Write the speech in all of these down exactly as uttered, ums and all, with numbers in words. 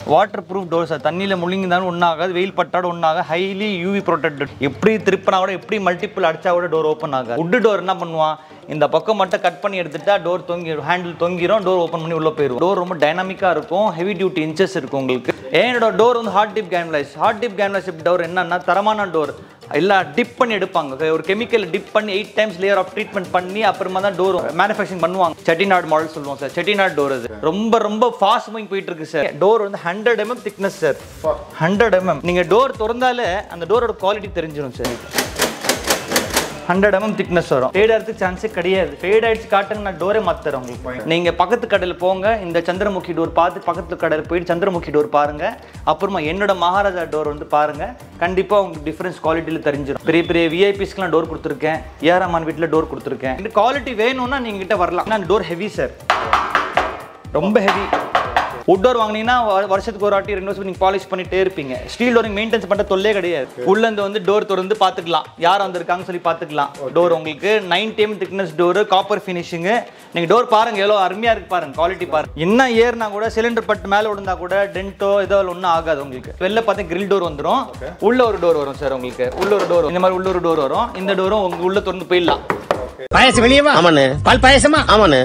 Water proof door sir. தண்ணியில் முழுங்கினாலும் ஒன்றாகாது, வெயில் பட்டாடு ஒன்றாக, ஹைலி யூவி ப்ரொடெக்டட். எப்படி திருப்பினா கூட, எப்படி மல்டிபிள் அடிச்சா கூட டோர் ஓப்பன் ஆகாது. உட்டு டோர் என்ன பண்ணுவான், இந்த பக்கம் மட்டும் கட் பண்ணி எடுத்துட்டா டோர் தொங்கி ஹேண்டில் தொங்கிரும், டோர் ஓப்பன் பண்ணி உள்ளே போயிடும். டோர் ரொம்ப டைனாமிக்காக இருக்கும், ஹெவி டியூட்டி இன்ச்சஸ் இருக்கும் உங்களுக்கு. என்னோட டோர் வந்து hot dip galvanise. Hot dip galvanise door என்னன்னா தரமான டோர். எல்லாம் டிப் பண்ணி எடுப்பாங்க, ஒரு கெமிக்கல் டிப் பண்ணி eight times layer of treatment பண்ணி அப்புறமா தான் டோர் மேனுஃபேக்சரிங் பண்ணுவாங்க. செட்டிநாடு மாடல் சொல்லுவோம் சார். செட்டிநாடு டோர் அது ரொம்ப ரொம்ப ஃபாஸ்ட் மூவிங் போயிட்டு இருக்கு சார். டோர் வந்து hundred mm thickness sir. Hundred mm நீங்க டோர் திறந்தாலே அந்த டோரோட குவாலிட்டி தெரிஞ்சிடும் சார். ஹண்ட்ரட் எம்எம் திக்னஸ் வரும். ஃபேட் ஆகிறதுக்கு சான்ஸே கிடையாது. ஃபேட் ஆயிடுச்சு காட்டுங்க, நான் டோரே மாத்துறேன் உங்களுக்கு. நீங்க பக்கத்து கடையில் போங்க, இந்த சந்திரமுகி டோர் பார்த்து பக்கத்து கடையில் போயிட்டு சந்திரமுகி டோர் பாருங்க, அப்புறமா என்னோட மகாராஜா டோர் வந்து பாருங்க. கண்டிப்பா உங்களுக்கு டிஃபரன்ஸ் குவாலிட்டியில் தெரிஞ்சிடும். பெரிய பெரிய விஐபிஸ்க்குலாம் டோர் கொடுத்துருக்கேன், ஏஆர்எம்மான் வீட்டில் டோர் கொடுத்துருக்கேன். இந்த குவாலிட்டி வேணும்னா நீங்க கிட்ட வரலாம். நான் டோர் ஹெவி சார், ரொம்ப ஹெவி. வுட் டோர் வாங்கினீங்கன்னா வருஷத்துக்கு ஒரு வாட்டி ரெண்டு வருஷம் நீங்கள் பாலிஷ் பண்ணிட்டே இருப்பீங்க. ஸ்டீல் டோரிங் மெயின்டென்ஸ் பண்ணுற தொல்லே கிடையாது. உள்ளேருந்து வந்து டோர் திறந்து பார்த்துக்கலாம், யார் வந்திருக்காங்கன்னு சொல்லி பார்த்துக்கலாம். டோர் உங்களுக்கு நைன் டெம் திக்னஸ் டோர், காப்பர் ஃபினிஷிங்கு. நீங்கள் டோர் பாருங்க, எவ்வளோ அருமையாக இருக்கு பாருங்க, குவாலிட்டி பாருங்க. என்ன ஏறினா கூட சிலிண்டர் பட்டு மேலே விழுந்தா கூட டென்ட்டோ ஏதோ ஒன்றும் ஆகாது உங்களுக்கு. வெளில பார்த்தா கிரில் டோர் வந்துடும், உள்ள ஒரு டோர் வரும் சார் உங்களுக்கு. உள்ள ஒரு டோர், இந்த மாதிரி உள்ள ஒரு டோர் வரும். இந்த டோரும் உங்க உள்ள திறந்து போயிடலாம். பாயசம் வெளியவா? ஆமாண்ணே. பால் பாயசமா? ஆமாண்ணே.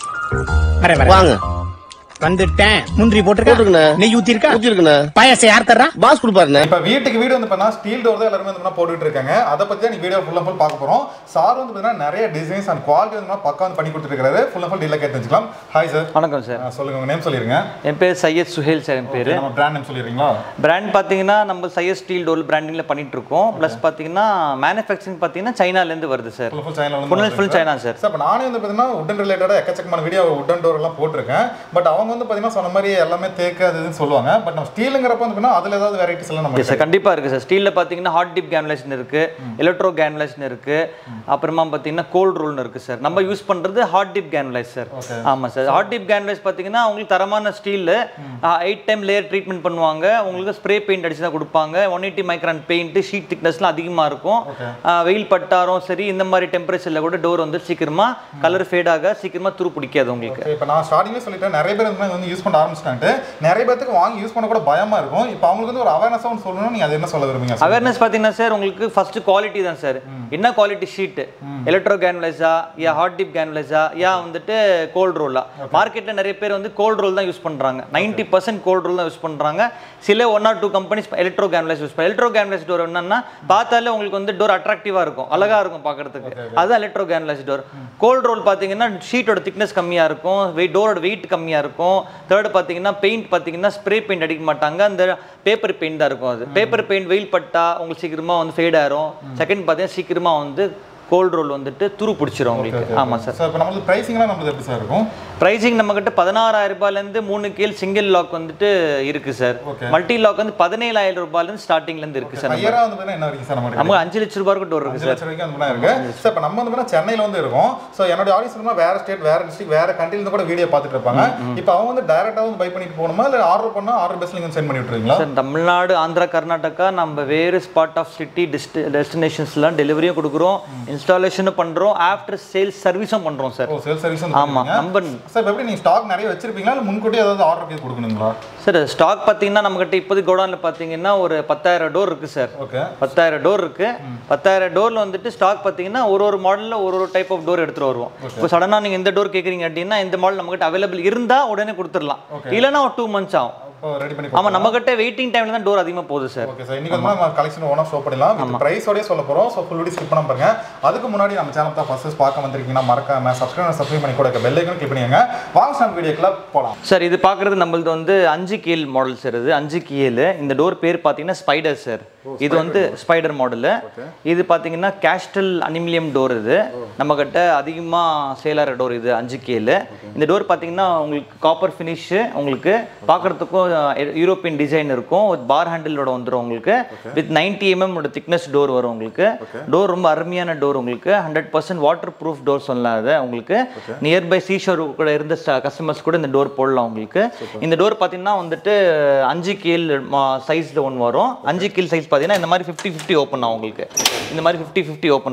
வாங்க வந்துட்டேன். முந்திரி போட்டுருக்கா, நெய் ஊத்தி இருக்கா, ஊத்தி இருக்குண்ணே. பாயாசம் யார் தர்றா? பாஸ் கொடுப்பாருண்ணே. இப்ப வீட்டுக்கு வீடு வந்து பண்ணா ஸ்டீல் டோர் தான் எல்லாரும் வந்து போட்டுட்டு இருக்காங்க. அதை பத்தி தான் நீ வீடியோ ஃபுல் அண்ட் ஃபுல் பார்க்க போறோம். சார் வந்து பார்த்தீங்கன்னா நிறைய டிசைன்ஸ் அண்ட் குவாலிட்டி வந்து பக்கா வந்து பண்ணி கொடுத்துருக்காரு. ஃபுல் அண்ட் ஃபுல் டீலர் கேட்டு தெரிஞ்சுக்கலாம். Hi sir. வணக்கம் சார். சொல்லுங்க, உங்க நேம் சொல்லிருங்க. என் பேர் சையத் சுஹேல் சார். என் பேர். நம்ம பிராண்ட் நேம் சொல்லிடுறீங்களா? பிராண்ட் பார்த்தீங்கன்னா நம்ம சையத் ஸ்டீல் டோர் பிராண்டிங்ல பண்ணிட்டு இருக்கோம். பிளஸ் பார்த்தீங்கன்னா மேனுஃபேக்சரிங் பார்த்தீங்கன்னா சைனால இருந்து வருது சார். ஃபுல் ஃபுல் சைனால வந்து ஃபுல் சைனா சார். சார் இப்போ நானே வந்து பார்த்தீங்கன்னா உடன் ரிலேட்டடா எக்கச்சக்கமான வீடியோ உடன் டோர் எல்லாம் போட்டிருக்கேன். பட் அவங்க வந்து பார்த்தீங்கன்னா சொன்ன மாதிரி எல்லாமே தேக்கு அதுன்னு சொல்லுவாங்க. பட் நம்ம ஸ்டீலுங்கிறப்ப வந்து அதுல ஏதாவது வெரைட்டிஸ் எல்லாம் நம்ம சார் கண்டிப்பா இருக்கு சார். ஸ்டீல்ல பாத்தீங்கன்னா ஹாட் டிப் கேன்வலைஸ்னு இருக்கு, எலக்ட்ரோ கேன்வலைஸ்னு இருக்கு, அப்புறமா பாத்தீங்கன்னா கோல்ட் ரோல்னு இருக்கு சார். நம்ம யூஸ் பண்றது ஹாட் டிப் கேன்வலைஸ் சார். ஆமா சார். ஹாட் டிப் கேன்வலைஸ் பாத்தீங்கன்னா உங்களுக்கு தரமான steel, eight time layer treatment பண்ணுவாங்க. உங்களுக்கு ஸ்ப்ரே பெயிண்ட் அடிச்சு தான் கொடுப்பாங்க. One eighty micron paint, sheet திக்னஸ்லாம் அதிகமா இருக்கும். வெயில் பட்டாரும் சரி, இந்த மாதிரி டெம்பரேச்சர்ல கூட டோர் வந்து சீக்கிரமா கலர் ஃபேட் ஆக சீக்கிரமா துரு பிடிக்காது உங்களுக்கு. இப்போ நான் ஸ்டார்டிங்ல சொல்லிட்டேன், நிறைய பேர் வந்து யூஸ் பண்ண ஆரம்பிச்சிட்டாங்க. நிறைய பேருக்கு வாங்கி யூஸ் பண்ண கூட பயமா இருக்கும். இப்போ அவங்களுக்கு வந்து ஒரு அவேர்னஸ் ஒன்று சொல்லணும். நீங்க அது என்ன சொல்ல விரும்புங்க? அவேர்னஸ் பாத்தீங்கன்னா சார் உங்களுக்கு ஃபர்ஸ்ட் குவாலிட்டி தான் சார். என்ன குவாலிட்டி ஷீட், எலக்ட்ரோ கேன்வலைஸா யா ஹாட் டிப் கேன்வலைஸா யா வந்துட்டு கோல்ட் ரோலா? மார்க்கெட்ல நிறைய பேர் வந்து கோல்ட் ரோல் தான் யூஸ் பண்றாங்க. நைன்டி பர்சன்ட் கோல்ட் ரோல் தான் யூஸ் பண்றாங்க. சில one or two companies electro galvanise use பண்ணுறாங்க. எலக்ட்ரோ கேன்வலைஸ் டோர் என்னன்னா பார்த்தாலே உங்களுக்கு வந்து டோர் அட்ராக்டிவா இருக்கும், அழகா இருக்கும் பார்க்கறதுக்கு. அதுதான் electro galvanise door. Cold roll பாத்தீங்கன்னா ஷீட்டோட திக்னஸ் கம்மியா இருக்கும், வெயிட் டோரோட வெயிட் கம்மியா இருக்கும். தேர்ட் பாத்தீங்கன்னா பெயிண்ட் பாத்தீங்கன்னா ஸ்ப்ரே பெயிண்ட் அடிக்க மாட்டாங்க, அந்த பேப்பர் பெயிண்ட் தான் இருக்கும். அது பேப்பர் பெயிண்ட் வெயில் பட்டா உங்களுக்கு சீக்கிரமா வந்து ஃபேட் ஆயிரும். செகண்ட் பார்த்தீங்கன்னா சீக்கிரமா வந்து கோல்ட் ரோல் வந்துட்டு துரு பிடிச்சிரும் உங்களுக்கு. ஆமா சார். சார் இப்போ நமக்கு பிரைசிங்லாம் நமக்கு எப்படி சார் இருக்கும்? பிரைசிங் நம்ம கிட்ட பதினாறாயிரம் ரூபாயிலேருந்து மூணு கீழ் சிங்கிள் லாக் வந்துட்டு இருக்கு சார். மல்டி லாக் வந்து பதினேழாயிரம் ரூபாயிலேருந்து ஸ்டார்டிங்ல இருந்து இருக்கு சார். ஐயாயிரம் வந்து என்ன வரைக்கும் சார் நமக்கு? நமக்கு அஞ்சு லட்சம் ரூபாய் டோர் இருக்கு சார். அஞ்சு லட்சம் வரைக்கும் அந்த இருக்கு சார். இப்போ நம்ம வந்து சென்னையில வந்து இருக்கோம். ஸோ என்னோட ஆடியன்ஸ் வேற ஸ்டேட், வேற டிஸ்ட்ரிக்ட், வேற கண்ட்ரில இருந்து கூட வீடியோ பார்த்துட்டு இருப்பாங்க. இப்போ அவங்க வந்து டைரக்டா வந்து பை பண்ணிட்டு போகணுமா இல்ல ஆர்டர் பண்ணா ஆர்டர் பேஸ்ல நீங்க சென்ட் பண்ணி விட்டுருவீங்களா? சார் தமிழ்நாடு, ஆந்திரா, கர்நாடகா நம்ம வேறு ஸ்பாட் ஆஃப் சிட்டி டெஸ்டினேஷன்ஸ்லாம் டெலிவரியும் கொடுக்குறோம், இன்ஸ்டாலேஷனும் பண்றோம், ஆஃப்டர் சேல்ஸ் சர்வீஸும் பண்றோம் சார். ஓ சேல்ஸ் சர்வீஸ். ஆமா. நம்ம சார் எப்படி நீங்க ஸ்டாக் நிறைய வச்சிருப்பீங்களா இல்ல முன்கூட்டியே ஏதாவது ஆர்டர் பண்ணி கொடுக்கணுங்களா? சார் ஸ்டாக் பாத்தீங்கன்னா நம்ம கிட்ட இப்போது கோடவுன்ல பாத்தீங்கன்னா ஒரு பத்தாயிரம் டோர் இருக்கு சார். ஓகே. பத்தாயிரம் டோர் இருக்கு. பத்தாயிரம் டோர்ல வந்துட்டு ஸ்டாக் பாத்தீங்கன்னா ஒரு ஒரு மாடல்ல ஒரு ஒரு டைப் ஆஃப் டோர் எடுத்துட்டு வருவோம். இப்போ சடனா நீங்க இந்த டோர் கேக்குறீங்க அப்படின்னா இந்த மாடல் நம்ம கிட்ட அவைலபிள் இருந்தா உடனே கொடுத்துடலாம், இல்லைன்னா ஒரு டூ மந்த்ஸ் ஆகும். ரெடி பண்ணி. ஆமா, நம்ம கிட்ட வெயிட்டிங் டைம்ல தான் டோர் அதிகமா போகுது சார். Okay sir. இன்னைக்கு வந்து நம்ம கலெக்ஷன் ஓனா ஷோ பண்ணலாம். இந்த பிரைஸோடயே சொல்ல போறோம். சோ ஃபுல் வீடியோ ஸ்கிப் பண்ணாம பாருங்க. அதுக்கு முன்னாடி நம்ம சேனல் தான் ஃபர்ஸ்ட் பார்க்க வந்திருக்கீங்கன்னா மறக்காம சப்ஸ்கிரைப் சப்ஸ்கிரைப் பண்ணி கூட பெல் ஐகான் கிளிக் பண்ணிடுங்க. வாங்க நம்ம வீடியோக்குள்ள போலாம். சார் இது பாக்குறது நம்மளது வந்து அஞ்சு கீல் மாடல் சார். இது அஞ்சு கீல். இந்த டோர் பேர் பாத்தீங்கன்னா ஸ்பைடர் சார். இது வந்து ஸ்பைடர் மாடல். இது பாத்தீங்கன்னா கேஸ்டல் அலுமினியம் டோர். இது நம்ம கிட்ட அதிகமா சேல் ஆகிற டோர். இது அஞ்சு கீல். இந்த டோர் பாத்தீங்கன்னா உங்களுக்கு காப்பர் ஃபினிஷ், உங்களுக்கு பாக்குறதுக்கும் யூரோப்பியன் டிசைன் இருக்கும். ஒரு பார் ஹேண்டிலோட வந்துடும் உங்களுக்கு. With ninety mm thickness door வரும் உங்களுக்கு. டோர் ரொம்ப அருமையான டோர் உங்களுக்கு. Hundred percent water proof door சொல்லாத உங்களுக்கு. நியர்பை சீஷோர் கூட இருந்த கஸ்டமர்ஸ் கூட இந்த டோர் போடலாம் உங்களுக்கு. இந்த டோர் பார்த்தீங்கன்னா வந்துட்டு அஞ்சு கீல் சைஸ்ல ஒன்று வரும். அஞ்சு கீல் சைஸ் பார்த்தீங்கன்னா இந்த மாதிரி ஃபிஃப்டி ஃபிஃப்டி ஓப்பன் ஆகும் உங்களுக்கு. இந்த மாதிரி ஃபிஃப்டி ஃபிஃப்டி ஓப்பன் ஆகும்.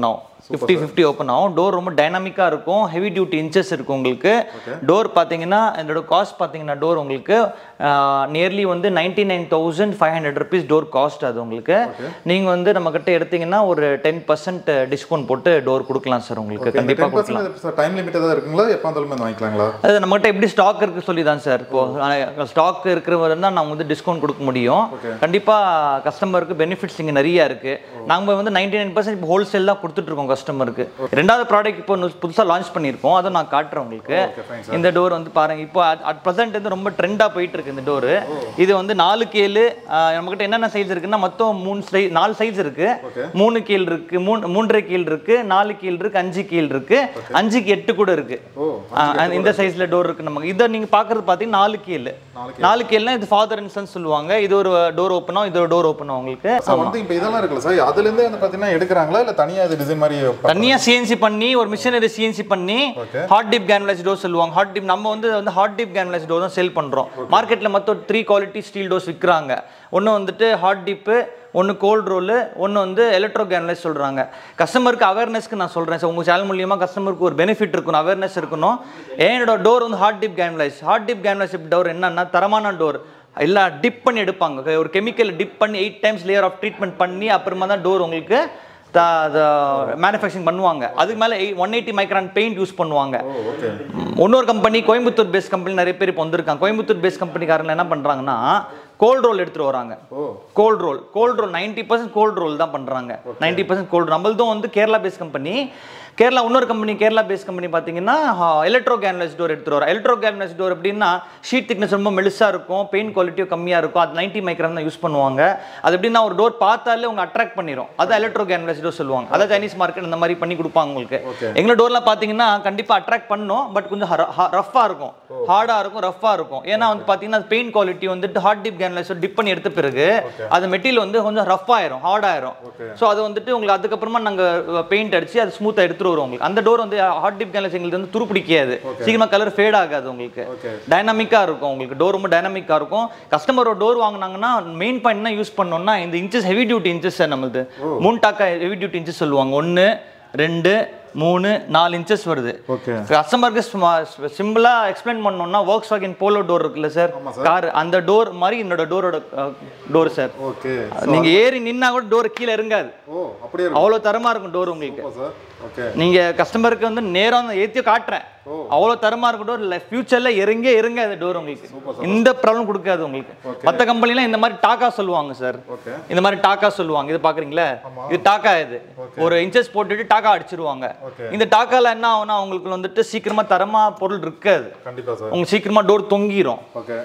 ஃபிஃப்டி ஃபிஃப்டி ஓப்பன் ஆகும். டோர் ரொம்ப டைனாமிக்காக இருக்கும், ஹெவி டியூட்டி இன்ச்சஸ் இருக்கும் உங்களுக்கு. டோர் பார்த்தீங்கன்னா இதோட காஸ்ட் பார்த்தீங்கன்னா டோர் உங்களுக்கு நியர்லி வந்து ninety nine thousand five hundred rupees door cost. அது உங்களுக்கு நீங்கள் வந்து நம்ம கிட்ட எடுத்தீங்கன்னா ஒரு டென் பர்சன்ட் டிஸ்கவுண்ட் போட்டு டோர் கொடுக்கலாம் சார் உங்களுக்கு. கண்டிப்பாக கொடுக்கலாம். டைம் லிமிட் ஏதாவது இருக்குங்களா, எப்போ வந்தாலும் வாங்கிக்கலாங்களா? அது நம்மகிட்ட எப்படி ஸ்டாக் இருக்கு சொல்லி தான் சார். இப்போ ஸ்டாக் இருக்கிறவரை தான் நம்ம வந்து டிஸ்கவுண்ட் கொடுக்க முடியும். கண்டிப்பாக கஸ்டமருக்கு பெனிஃபிட்ஸ் இங்கே நிறைய இருக்கு. நாங்கள் வந்து நைன்டி நைன் பர்சன்ட் இப்போ ஹோல்சேல் தான் கொடுத்துட்டு இருக்கோம் கஸ்டமருக்கு. ரெண்டாவது ப்ராடக்ட் இப்போ புதுசாக லான்ச் பண்ணியிருக்கோம், அதை நான் காட்டுறேன் உங்களுக்கு. இந்த டோர் வந்து பாருங்க, இப்போ அட் ப்ரெசென்ட் வந்து ரொம்ப ட்ரெண்டாக போயிட்டு இருக்கு இந்த டோரு. இது வந்து நாலு கேளு நம்மகிட்ட என்னென்ன சைஸ் இருக்குன்னா மொத்தம் மூணு சைஸ் நாலு சைஸ் இருக்கு. மூணு கீழ் இருக்கு, மூணு மூன்றரை கீழ் இருக்கு, நாலு கீழ் இருக்கு, அஞ்சு கீழ் இருக்கு, அஞ்சுக்கு எட்டு கூட இருக்கு. இந்த சைஸ்ல டோர் இருக்கு நமக்கு. இதை நீங்க பாக்குறது பாத்தீங்கன்னா நாலு கீழ் நாலு கீழ்னா இது ஃபாதர் அண்ட் சன் சொல்லுவாங்க. இது ஒரு டோர் ஓப்பன் ஆகும், இது ஒரு டோர் ஓப்பன் ஆகும் உங்களுக்கு. வந்து இப்போ இதெல்லாம் இருக்குல்ல சார், அதுல இருந்து வந்து பாத்தீங்கன்னா எடுக்கறாங்களா இல்ல தனியா இது டிசைன் மாதிரி தனியா சிஎன்சி பண்ணி ஒரு மிஷினரி சிஎன்சி பண்ணி ஹாட் டிப் கேன்வலைஸ் டோர் சொல்லுவாங்க. ஹாட் டிப் நம்ம வந்து வந்து ஹாட் டிப் கேன்வலைஸ் டோர் தான் சேல் பண்றோம். மார்க்கெட்ல மொத்தம் த்ரீ குவாலிட்டி ஸ்டீல் டோர்ஸ் விற்கிறாங்க. ஒன்று வந்துட்டு ஹாட் டிப்பு, ஒன்று கோல்ட் ரோலு, ஒன்று வந்து எலக்ட்ரோ கேன்வலைஸ் சொல்கிறாங்க. கஸ்டமருக்கு அவேர்னஸ்க்கு நான் சொல்கிறேன் சார், உங்கள் சேனல் மூலியமாக கஸ்டமருக்கு ஒரு பெனிஃபிட் இருக்கணும், அவேர்னஸ் இருக்கணும். என்னோட டோர் வந்து hot dip galvanise. Hot dip galvanise door என்னன்னா தரமான டோர் எல்லாம் டிப் பண்ணி எடுப்பாங்க. ஒரு கெமிக்கல் டிப் பண்ணி eight times layer of treatment பண்ணி அப்புறமா தான் டோர் உங்களுக்கு மேனுஃபேக்சரிங் பண்ணுவாங்க. அதுக்கு மேலே one eighty micron paint use பண்ணுவாங்க. இன்னொரு கம்பெனி கோயம்புத்தூர் பேஸ் கம்பெனி நிறைய பேர் இப்போ வந்திருக்காங்க. கோயம்புத்தூர் பேஸ் கம்பெனிக்காரங்க என்ன பண்ணுறாங்கன்னா கோல்ட் ரோல் எடுத்துட்டு வராங்க. Cold roll cold roll ninety percent cold roll தான் பண்ணுறாங்க. Ninety percent gold. நம்மளதும் வந்து கேரளா பேஸ் கம்பெனி. கேரளா இன்னொரு கம்பெனி கேரளா பேஸ் கம்பெனி பார்த்தீங்கன்னா எலக்ட்ரோ கேன்வலைஸ் டோர் எடுத்துட்டு வரோம். எலக்ட்ரோ கேன்வலைஸ் டோர் எப்படின்னா ஷீட் திக்னஸ் ரொம்ப மெலிசாக இருக்கும், பெயிண்ட் குவாலிட்டியும் கம்மியாக இருக்கும். அது நைன்டி மைக்ரான் தான் யூஸ் பண்ணுவாங்க. அது எப்படின்னா ஒரு டோர் பார்த்தாலே உங்க அட்ராக்ட் பண்ணிடும். அது எலக்ட்ரோ கேன்வலைஸ் டோர் சொல்லுவாங்க. அதான் சைனீஸ் மார்க்கெட் இந்த மாதிரி பண்ணி கொடுப்பாங்க உங்களுக்கு. எங்களோட டோர்லாம் பார்த்தீங்கன்னா கண்டிப்பாக அட்ராக்ட் பண்ணும், பட் கொஞ்சம் ரஃபாக இருக்கும், ஹார்டாக இருக்கும், ரஃபாக இருக்கும். ஏன்னா வந்து பார்த்தீங்கன்னா பெயிண்ட் குவாலிட்டி வந்துட்டு ஹாட் டிப் கேன்வலைஸ் டிப் பண்ணி எடுத்த பிறகு அது மெட்டீரியல் வந்து கொஞ்சம் ரஃப் ஆயிரும், ஹார்ட் ஆயிரும். ஸோ அது வந்துட்டு உங்களுக்கு அதுக்கப்புறமா நாங்கள் பெயிண்ட் அடிச்சு அது ஸ்மூத்தாக எடுத்துட்டு வருவோம் உங்களுக்கு. அந்த டோர் வந்து ஹாட் டிப் கேன்வலைஸ் எங்களுக்கு வந்து துரு பிடிக்காது, சீக்கிரமா கலர் ஃபேட் ஆகாது உங்களுக்கு. டைனாமிக்கா இருக்கும் உங்களுக்கு. டோர் ரொம்ப டைனாமிக்கா இருக்கும். கஸ்டமரோட டோர் வாங்கினாங்கன்னா மெயின் பாயிண்ட் என்ன யூஸ் பண்ணோம்னா இந்த inches heavy duty inches sir. நம்மளுது மூணு டாக்கா ஹெவி டியூட்டி இன்ச்சஸ் சொல்லுவாங்க. ஒன்று ரெண்டு மூணு நாலு இன்ச்சஸ் வருது. கஸ்டமருக்கு சிம்பிளா எக்ஸ்பிளைன் பண்ணோம்னா Volkswagen போலோ டோர் இருக்குல்ல சார், கார், அந்த டோர் மாதிரி என்னோட டோரோட டோர் சார். நீங்க ஏறி நின்னா கூட டோர் கீழே இறங்காது, அவ்வளவு தரமா இருக்கும் டோர் உங்களுக்கு. நீங்க கஸ்டமருக்கு வந்து நேரம் ஏத்தி காட்டுறேன், அவ்வளவு தரமா இருக்கும் டோர். ஃபியூச்சர்ல இறங்க இறங்க அந்த டோர் உங்களுக்கு இந்த ப்ராப்ளம் கொடுக்காது உங்களுக்கு. மற்ற கம்பெனிலாம் இந்த மாதிரி டாக்கா சொல்லுவாங்க சார், இந்த மாதிரி டாக்கா சொல்லுவாங்க. இது பாக்குறீங்களா, இது டாக்கா. இது ஒரு இன்ச்சஸ் போட்டுட்டு டாக்கா அடிச்சிருவாங்க. இந்த டாக்கால என்ன ஆகும்னா உங்களுக்கு வந்துட்டு சீக்கிரமா தரமா பொருள் இருக்காது. உங்களுக்கு சீக்கிரமா டோர் தொங்கிரும்.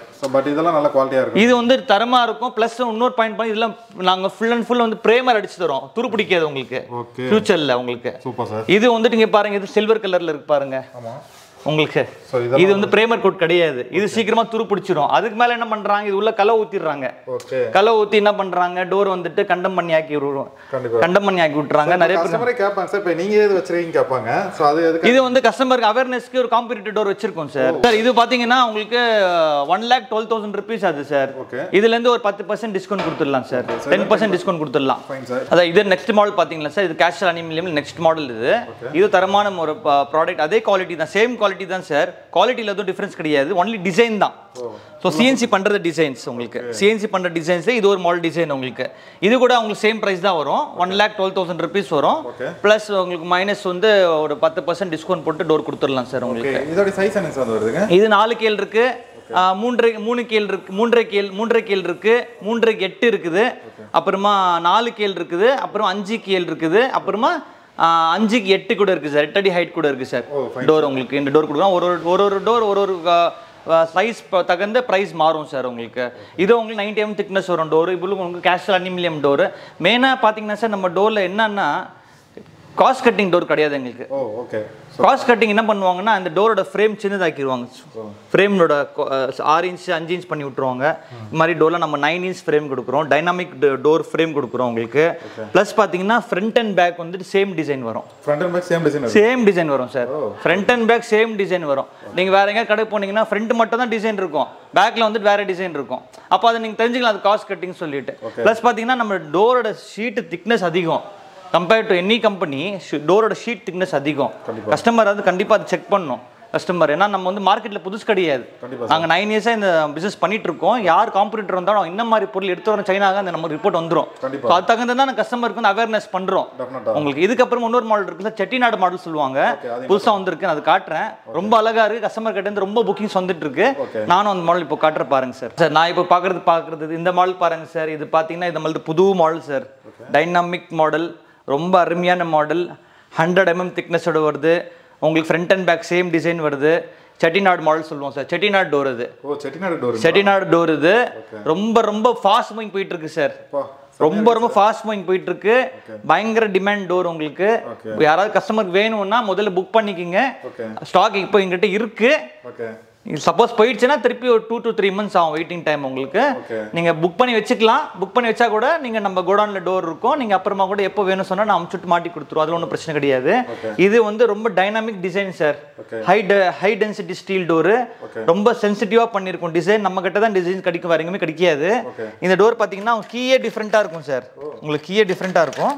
இது வந்து தரமா இருக்கும். பிளஸ் இன்னொரு பாயிண்ட் பண்ணி இதெல்லாம் நாங்க ஃபுல் அண்ட் ஃபுல் வந்து பிரேமர் அடிச்சு தரோம், துரு பிடிக்காது உங்களுக்கு ஃபியூச்சர்ல உங்களுக்கு. இது வந்துட்டு நீங்க பாருங்க, இது சில்வர் கலர்ல இருக்கு பாருங்க உங்களுக்கு. இது வந்து பிரேமர் கோட் கிடையாது, இது சீக்கிரமா துரு பிடிச்சிரும். அதுக்கு மேல என்ன பண்றாங்க, இது உள்ள கலை ஊத்திடுறாங்க. கலை ஊத்தி என்ன பண்றாங்க, டோர் வந்துட்டு கண்டம் பண்ணி ஆக்கி விடுறோம், கண்டம் பண்ணி ஆக்கி விட்டுறாங்க. நிறைய பேர் கேட்பாங்க சார், இப்போ நீங்க எது வச்சிருக்கீங்க கேட்பாங்க. சோ அது இது வந்து கஸ்டமருக்கு அவேர்னஸ்க்கு ஒரு காம்படிட்டிவ் டோர் வச்சிருக்கோம் சார். சார் இது பாத்தீங்கன்னா உங்களுக்கு one lakh twelve thousand rupees அது சார். இதுல இருந்து ஒரு பத்து பர்சன்ட் டிஸ்கவுண்ட் கொடுத்துடலாம் சார், டென் பர்சன்ட் டிஸ்கவுண்ட் கொடுத்துடலாம். அதான் இது நெக்ஸ்ட் மாடல் பாத்தீங்களா சார், இது கேஷுவல் அலுமினியம் நெக்ஸ்ட் மாடல். இது இது தரமான ஒரு ப்ராடக்ட். அதே குவாலிட்டி தான், சேம் குவாலிட்டி தான் சார். குவாலிட்டில எதுவும் டிஃபரன்ஸ் கிடையாது, ஒன்லி டிசைன் தான். ஸோ சிஎன்சி பண்றது டிசைன்ஸ் உங்களுக்கு. சிஎன்சி பண்ற டிசைன்ஸ் இது ஒரு மாடல் டிசைன் உங்களுக்கு. இது கூட உங்களுக்கு சேம் பிரைஸ் தான் வரும், one lakh twelve thousand rupees வரும். பிளஸ் உங்களுக்கு மைனஸ் வந்து ஒரு பத்து பர்சன்ட் டிஸ்கவுண்ட் போட்டு டோர் கொடுத்துடலாம் சார் உங்களுக்கு. இதோட சைஸ் என்ன சார் வருதுங்க? இது நாலு கேள் இருக்கு, மூன்றரை மூணு கேள் இருக்கு, மூன்றரை கேள் மூன்றரை கேள் இருக்கு, மூன்றரைக்கு எட்டு இருக்குது, அப்புறமா நாலு கேள் இருக்குது, அப்புறம் அஞ்சு கேள் இருக்குது, அப்புறமா அஞ்சுக்கு எட்டு கூட இருக்கு சார். எட்டு அடி ஹைட் கூட இருக்கு சார் டோர் உங்களுக்கு. இந்த டோர் கொடுக்கலாம். ஒரு ஒரு ஒரு டோர் ஒரு ஒரு சைஸ் தகுந்த ப்ரைஸ் மாறும் சார் உங்களுக்கு. இது உங்களுக்கு நைன்டி எம் திக்னஸ் வரும் டோர். இப்போ உங்களுக்கு கேஷுவல் அலுமினியம் டோர். மெயினாக பார்த்தீங்கன்னா சார் நம்ம டோரில் என்னன்னா காஸ்ட் கட்டிங் டோர் கிடையாது எங்களுக்கு. காஸ்ட் கட்டிங் என்ன பண்ணுவாங்கன்னா அந்த டோரோட ஃப்ரேம் சின்னதாக்கிடுவாங்க. ஃப்ரேமோட ஆறு இன்ச் அஞ்சு இன்ச் பண்ணி விட்டுருவாங்க. இந்த மாதிரி டோரில் நம்ம நைன் இன்ச் ஃப்ரேம் கொடுக்குறோம், டைனாமிக் டோர் ஃப்ரேம் கொடுக்குறோம் உங்களுக்கு. ப்ளஸ் பார்த்தீங்கன்னா ஃப்ரண்ட் அண்ட் பேக் வந்துட்டு சேம் டிசைன் வரும். சேம் டிசைன் வரும் sir. Front and back same design வரும். நீங்கள் வேற எங்கேயா கடை போனீங்கன்னா ஃப்ரண்ட் மட்டும் தான் டிசைன் இருக்கும், பேக்கில் வந்துட்டு வேற டிசைன் இருக்கும். அப்போ அதை நீங்கள் தெரிஞ்சுக்கலாம் அது காஸ்ட் கட்டிங் சொல்லிட்டு. ப்ளஸ் பார்த்தீங்கன்னா நம்ம டோரோட ஷீட்டு திக்னஸ் அதிகம். கம்பேர்ட் டு எனி கம்பெனி டோரோட ஷீட் திக்னஸ் அதிகம். கஸ்டமர் வந்து கண்டிப்பாக அதை செக் பண்ணணும் கஸ்டமர். ஏன்னா நம்ம வந்து மார்க்கெட்டில் புதுசு கிடையாது, நாங்கள் நைன் இயர்ஸாக இந்த பிஸ்னஸ் பண்ணிட்டு இருக்கோம். யார் காம்படிட்டர் வந்தாலும் என்ன மாதிரி பொருள் எடுத்து வரோம் சைனாக அந்த நம்ம ரிப்போர்ட் வந்துடும். ஸோ அது தகுந்த தான் கஸ்டமருக்கு வந்து அவேர்னஸ் பண்ணுறோம் உங்களுக்கு. இதுக்கப்புறம் இன்னொரு மாடல் இருக்குது, செட்டிநாடு மாடல் சொல்லுவாங்க, புதுசாக வந்திருக்கு. அது காட்டுறேன், ரொம்ப அழகாக இருக்குது. கஸ்டமர் கிட்ட இருந்து ரொம்ப புக்கிங்ஸ் வந்துட்டு இருக்கு. நானும் அந்த மாடல் இப்போ காட்டுறேன் பாருங்க சார். சார் நான் இப்போ பார்க்குறது பார்க்குறது இந்த மாடல் பாருங்க சார். இது பார்த்தீங்கன்னா இந்த மாதிரி புது மாடல் சார், டைனாமிக் மாடல், ரொம்ப அருமையான மாடல். ஹண்ட்ரட் எம்எம் திக்னஸோட வருது உங்களுக்கு. Front and back same design வருது. செட்டிநாடு மாடல் சொல்லுவோம் சார். செட்டிநாடு டோர் இது. ஓ செட்டிநாடு டோர். செட்டிநாடு டோர் இது ரொம்ப ரொம்ப ஃபாஸ்ட் மூவிங் போயிட்டு இருக்கு சார். ரொம்ப ரொம்ப ஃபாஸ்ட் மூவிங் போயிட்டு இருக்கு. பயங்கர டிமாண்ட் டோர் உங்களுக்கு. யாராவது கஸ்டமருக்கு வேணும்னா முதல்ல புக் பண்ணிக்கிங்க. ஸ்டாக் இப்போ எங்கிட்ட இருக்கு. சப்போஸ் போயிடுச்சுன்னா திருப்பி ஒரு டூ டு த்ரீ மந்த்ஸ் ஆகும் வெயிட்டிங் டைம் உங்களுக்கு. நீங்கள் புக் பண்ணி வச்சுக்கலாம். புக் பண்ணி வச்சா கூட நீங்கள் நம்ம கோடவுனில் டோர் இருக்கும். நீங்கள் அப்புறமா கூட எப்போ வேணும் சொன்னால் நான் அமுச்சுட்டு மாட்டி கொடுத்துருவோம். அதில் ஒன்றும் பிரச்சனை கிடையாது. இது வந்து ரொம்ப dynamic design sir. High high density steel door. ரொம்ப சென்சிட்டிவாக பண்ணியிருக்கும் டிசைன். நம்ம கிட்ட தான் டிசைன் கிடைக்கும், வேற எங்கேயுமே கிடைக்காது. இந்த டோர் பார்த்தீங்கன்னா கீயே டிஃப்ரெண்ட்டாக இருக்கும் சார். உங்களுக்கு கீயே டிஃப்ரெண்ட்டாக இருக்கும்.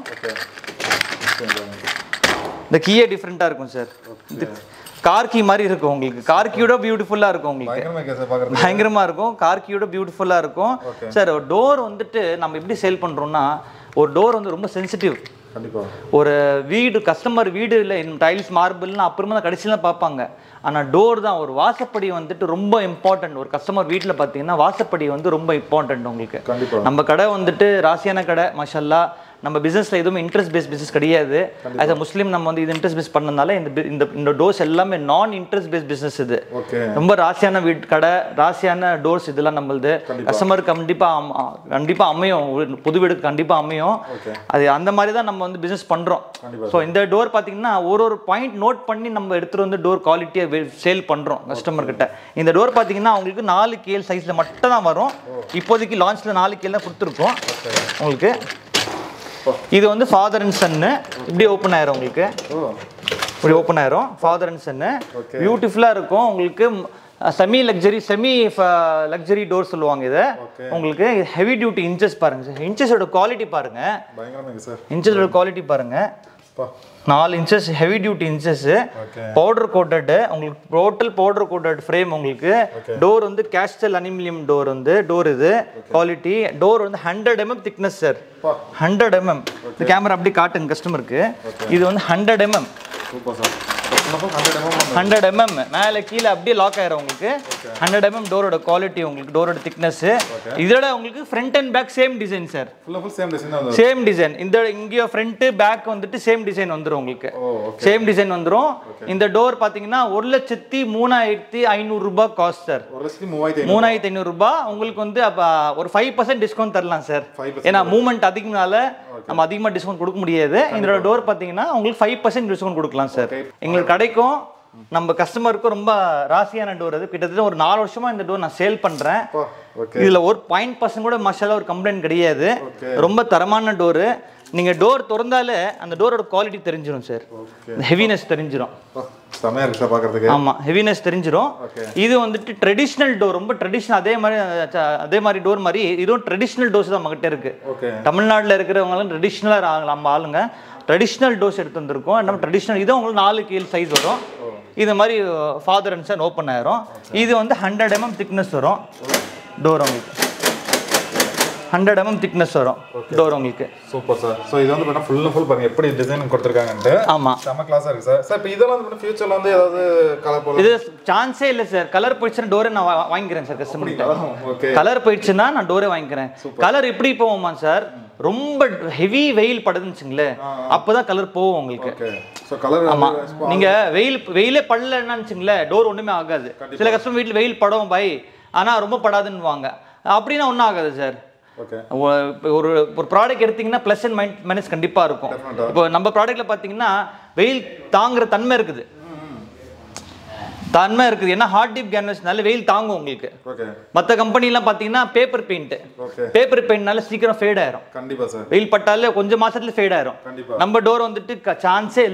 இந்த கீயே டிஃப்ரெண்ட்டாக இருக்கும் சார். கார்கி மாதிரி இருக்கும் உங்களுக்கு. கார்கியோட பியூட்டிஃபுல்லா இருக்கும் உங்களுக்கு. பயங்கரமா இருக்கும். கார்கியோட பியூட்டிஃபுல்லா இருக்கும் சார். டோர் வந்துட்டு நம்ம எப்படி சேல் பண்றோம்னா, ஒரு டோர் வந்து ரொம்ப சென்சிட்டிவ். ஒரு வீடு கஸ்டமர் வீடு இல்லை டைல்ஸ் மார்பிள்னா அப்புறமா தான் கடைசியில் பார்ப்பாங்க. ஆனால் டோர் தான். ஒரு வாசப்படி வந்துட்டு ரொம்ப இம்பார்ட்டன்ட். ஒரு கஸ்டமர் வீட்டில் பார்த்தீங்கன்னா வாசப்படி வந்து ரொம்ப இம்பார்ட்டன்ட் உங்களுக்கு. நம்ம கடை வந்துட்டு ராசியான கடை மாஷல்லா. நம்ம பிஸ்னஸில் எதுவுமே இன்ட்ரெஸ்ட் பேஸ் பிஸ்னஸ் கிடையாது. ஆஸ் அ முஸ்லீம் நம்ம வந்து இது இன்ட்ரெஸ்ட் பேஸ் பண்ணதுனால இந்த இந்த இந்த டோர்ஸ் எல்லாமே நான் இன்ட்ரெஸ்ட் பேஸ் பிஸ்னஸ். இது ரொம்ப ராசியான வீட்டு கடை, ராசியான டோர்ஸ் இதெல்லாம் நம்மளுது. கஸ்டமருக்கு கண்டிப்பாக கண்டிப்பாக அமையும், புது வீடுக்கு கண்டிப்பாக அமையும். அது அந்த மாதிரி தான் நம்ம வந்து பிஸ்னஸ் பண்ணுறோம். ஸோ இந்த டோர் பார்த்தீங்கன்னா ஒரு ஒரு பாயிண்ட் நோட் பண்ணி நம்ம எடுத்துகிட்டு வந்து டோர் குவாலிட்டியை சேல் பண்ணுறோம் கஸ்டமர்கிட்ட. இந்த டோர் பார்த்தீங்கன்னா உங்களுக்கு நாலு கேல் சைஸில் மட்டும் தான் வரும். இப்போதைக்கு லான்ச்சில் நாலு கேல் தான் கொடுத்துருக்கோம் உங்களுக்கு. இது வந்து ஃபாதர் அண்ட் சன்னு. இப்படி ஓப்பன் ஆயிரும் உங்களுக்கு. இப்படி ஓப்பன் ஆயிரும் ஃபாதர் அண்ட் சன்னு. பியூட்டிஃபுல்லாக இருக்கும் உங்களுக்கு. Semi luxury semi luxury door சொல்லுவாங்க இதை. உங்களுக்கு ஹெவி டியூட்டி இன்ச்சஸ் பாருங்க சார். இன்ச்சஸோட குவாலிட்டி பாருங்க. இன்ச்சஸோட குவாலிட்டி பாருங்க. நாலு inches heavy duty inches. Powder coated உங்களுக்கு. டோட்டல் பவுடர் கோட்டட் ஃப்ரேம் உங்களுக்கு. டோர் வந்து கேஸ்டல் அலுமினியம் டோர் வந்து டோர். இது குவாலிட்டி டோர் வந்து hundred mm thickness sir. Hundred mm. இந்த கேமரா அப்படி காட்டுங்க கஸ்டமருக்கு. இது வந்து ஹண்ட்ரட் எம்எம். ஹண்ட்ரட் எம்எம் மேலே கீழே அப்படியே லாக் ஆயிரும் உங்களுக்கு. ஹண்ட்ரட் எம்எம் டோரோட குவாலிட்டி உங்களுக்கு. டோரோட திக்னஸ். இதோட உங்களுக்கு front and back same design sir. Same design. இந்த இங்கேயோ ஃப்ரண்ட் பேக் வந்துட்டு சேம் டிசைன் வந்துடும் உங்களுக்கு. சேம் டிசைன் வந்துடும். இந்த டோர் பார்த்தீங்கன்னா ஒரு லட்சத்தி மூணாயிரத்தி ஐநூறு ரூபாய் காஸ்ட் சார். மூணாயிரத்தி ஐநூறு ரூபாய் உங்களுக்கு வந்து அப்போ ஒரு ஃபைவ் பர்சன்ட் டிஸ்கவுண்ட் தரலாம் சார். ஏன்னா மூவ்மெண்ட் அதிகம்னால நம்ம அதிகமாக டிஸ்கவுண்ட் கொடுக்க முடியாது. இந்த டோர் பார்த்தீங்கன்னா உங்களுக்கு ஃபைவ் பர்சன்ட் டிஸ்கவுண்ட் கொடுக்கலாம் சார். எங்களுக்கு கிடைக்கும். நம்ம கஸ்டமருக்கும் ரொம்ப ராசியான டோர். அது கிட்டத்தட்ட ஒரு நாலு வருஷமா இந்த டோர் நான் சேல் பண்றேன். இதுல ஒரு பாயிண்ட் பர்சன்ட் கூட மாஷால்லா ஒரு கம்ப்ளைண்ட் கிடையாது. ரொம்ப தரமான டோரு. நீங்க டோர் திறந்தாலே அந்த டோரோட குவாலிட்டி தெரிஞ்சிடும் சார். ஹெவினஸ் தெரிஞ்சிடும். ஆமா ஹெவினஸ் தெரிஞ்சிடும். இது வந்துட்டு ட்ரெடிஷ்னல் டோர். ரொம்ப ட்ரெடிஷ்னல். அதே மாதிரி அதே மாதிரி டோர் மாதிரி இதுவும் ட்ரெடிஷ்னல் டோர்ஸ் தான் நம்மகிட்ட இருக்கு. தமிழ்நாட்டில் இருக்கிறவங்களும் ட்ரெடிஷ்னலாக நம்ம ஆளுங்க ட்ரெடிஷ்னல் டோர்ஸ் எடுத்து வந்திருக்கோம். நம்ம ட்ரெடிஷ்னல் இது உங்களுக்கு நாலு கீழ் சைஸ் வரும். இது மாதிரி ஃபாதர் அண்ட் சன் ஓப்பன் ஆயிரும். இது வந்து ஹண்ட்ரட் எம்எம் திக்னஸ் வரும் டோர் உங்களுக்கு. ஹண்ட்ரட் எம்எம் திக்னஸ் வரும் டோர் உங்களுக்கு. Super sir. ஸோ இது வந்து பார்த்தா ஃபுல் ஃபுல் பாருங்க எப்படி டிசைன் கொடுத்துருக்காங்கன்ட்டு. ஆமாம் செம்ம கிளாஸாக இருக்குது சார். சார் இப்போ இதெல்லாம் வந்து ஃபியூச்சரில் வந்து ஏதாவது கலர் போல இது சான்ஸே இல்லை சார். கலர் போயிடுச்சுன்னா டோரை நான் வாங்கிக்கிறேன் சார் கஸ்டமர்கிட்ட. கலர் போயிடுச்சுன்னா நான் டோரை வாங்கிக்கிறேன். கலர் எப்படி போவோமா சார்? ரொம்ப ஹெவி வெயில் படுதுச்சுங்களேன் அப்போதான் கலர் போகும் உங்களுக்கு. ஆமா நீங்க வெயில் வெயிலே படலன்னு வச்சுங்களேன் டோர் ஒண்ணுமே ஆகாது. சில கஸ்டமர் வீட்டில் வெயில் படம் பை ஆனா ரொம்ப படாதுன்னு வாங்க. அப்படின்னா ஒன்றும் ஆகாது சார். ஒரு ஒரு ப்ராடக்ட் எடுத்தீங்கன்னா பிளஸ் அண்ட் மைனஸ் கண்டிப்பா இருக்கும். இப்போ நம்ம ப்ராடக்ட்ல பாத்தீங்கன்னா வெயில் தாங்குற தன்மை இருக்குது. தன்மை இருக்குது. ஏன்னா ஹார்ட் டிப் கேன்வஸ்னால வெயில் தாங்கும் உங்களுக்கு. மற்ற கம்பெனிலாம் பார்த்தீங்கன்னா பேப்பர் பெயிண்ட். பேப்பர் பெயிண்ட்னால சீக்கிரம் ஃபேட் ஆயிரும். கண்டிப்பா சார். வெயில் பட்டாலே கொஞ்சம் மாசத்துல ஃபேட் ஆயிரும். நம்ம டோர் வந்துட்டு சான்ஸே இல்லை.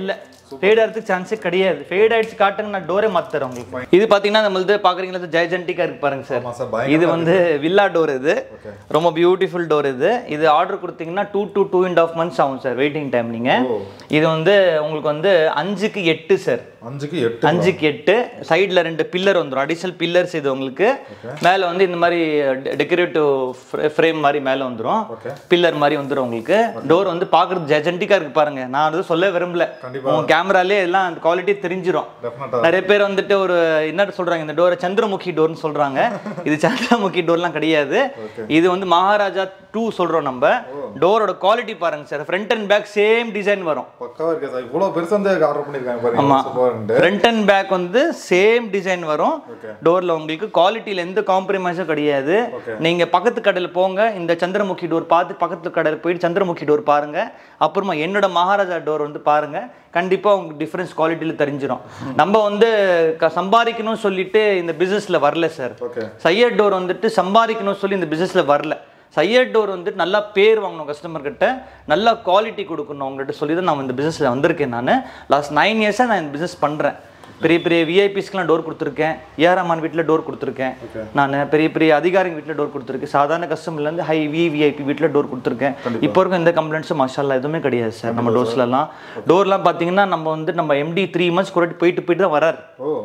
ஃபேட் ஆகிறதுக்கு சான்ஸே கிடையாது. ஃபேட் ஆயிடுச்சு காட்டுங்க, நான் டோரே மாத்துறேன் உங்களுக்கு. இது பாத்தீங்கன்னா நம்மளது பாக்குறீங்களா ஜெயஜென்டிக்கா இருக்கு பாருங்க சார். இது வந்து வில்லா டோர். இது ரொம்ப பியூட்டிஃபுல் டோர். இது இது ஆர்டர் கொடுத்தீங்கன்னா two to two and half months ஆகும் சார் வெயிட்டிங் டைம். நீங்க இது வந்து உங்களுக்கு வந்து அஞ்சுக்கு எட்டு சார். அஞ்சுக்கு எட்டு அஞ்சுக்கு எட்டு சைடில் ரெண்டு பில்லர் வந்துடும், அடிஷனல் பில்லர்ஸ். இது உங்களுக்கு மேலே வந்து இந்த மாதிரி டெக்கரேட்டிவ் ஃப்ரேம் மாதிரி மேலே வந்துடும், பில்லர் மாதிரி வந்துடும் உங்களுக்கு. டோர் வந்து பார்க்குறது ஜெஜென்டிக்காக இருக்கு பாருங்க. நான் அது சொல்ல விரும்பல, உங்க கேமராலே எல்லாம் அந்த குவாலிட்டி தெரிஞ்சிடும். நிறைய பேர் வந்துட்டு ஒரு என்ன சொல்றாங்க, இந்த டோரை சந்திரமுகி டோர்னு சொல்றாங்க. இது சந்திரமுகி டோர்லாம் கிடையாது. இது வந்து மகாராஜா டூ சொல்றோம் நம்ம. டோரோட குவாலிட்டி பாருங்க sir. Front and back same design வரும். பக்காவா இருக்கு சார். இவ்வளவு பெருசா வந்து ஆர்டர் பண்ணிருக்காங்க பாருங்க. ஆமா, ஃப்ரண்ட் அண்ட் பேக் வந்து சேம் டிசைன் வரும். டோர்ல உங்களுக்கு குவாலிட்டில எந்த காம்ப்ரமைஸும் கிடையாது. நீங்க பக்கத்து கடையில் போங்க, இந்த சந்திரமுகி டோர் பார்த்து பக்கத்து கடையில் போயிட்டு சந்திரமுகி டோர் பாருங்க. அப்புறமா என்னோட மகாராஜா டோர் வந்து பாருங்க. கண்டிப்பா உங்களுக்கு டிஃபரன்ஸ் குவாலிட்டியில தெரிஞ்சிடும். நம்ம வந்து சம்பாதிக்கணும்னு சொல்லிட்டு இந்த பிசினஸ்ல வரல சார். சையட் டோர் வந்துட்டு சம்பாதிக்கணும்னு சொல்லி இந்த பிசினஸ்ல வரல. சையட் டோர் வந்துட்டு நல்லா பேர் வாங்கணும், கஸ்டமர் கிட்ட நல்லா குவாலிட்டி கொடுக்கணும் அவங்ககிட்ட சொல்லி தான் நான் இந்த பிசினஸ்ல வந்திருக்கேன். நான் லாஸ்ட் நைன் இயர்ஸா நான் இந்த பிசினஸ் பண்றேன். பெரிய பெரிய விஐபிஸ்க்குலாம் டோர் கொடுத்துருக்கேன். ஏஆர்ரஹ்மான் வீட்டில் டோர் கொடுத்துருக்கேன். நான் பெரிய பெரிய அதிகாரிங்க வீட்டில் டோர் கொடுத்துருக்கேன். சாதாரண கஸ்டமர்லேருந்து ஹை வி விஐபி வீட்டில் டோர் கொடுத்துருக்கேன். இப்போ வரைக்கும் எந்த கம்ப்ளைண்ட்ஸும் மாஷால்லா எதுவுமே கிடையாது சார். நம்ம டோர்ஸ்லாம் டோர்லாம் பார்த்தீங்கன்னா நம்ம வந்து நம்ம எம்டி த்ரீ மந்த்ஸ் கூட போயிட்டு போயிட்டு தான் வராரு.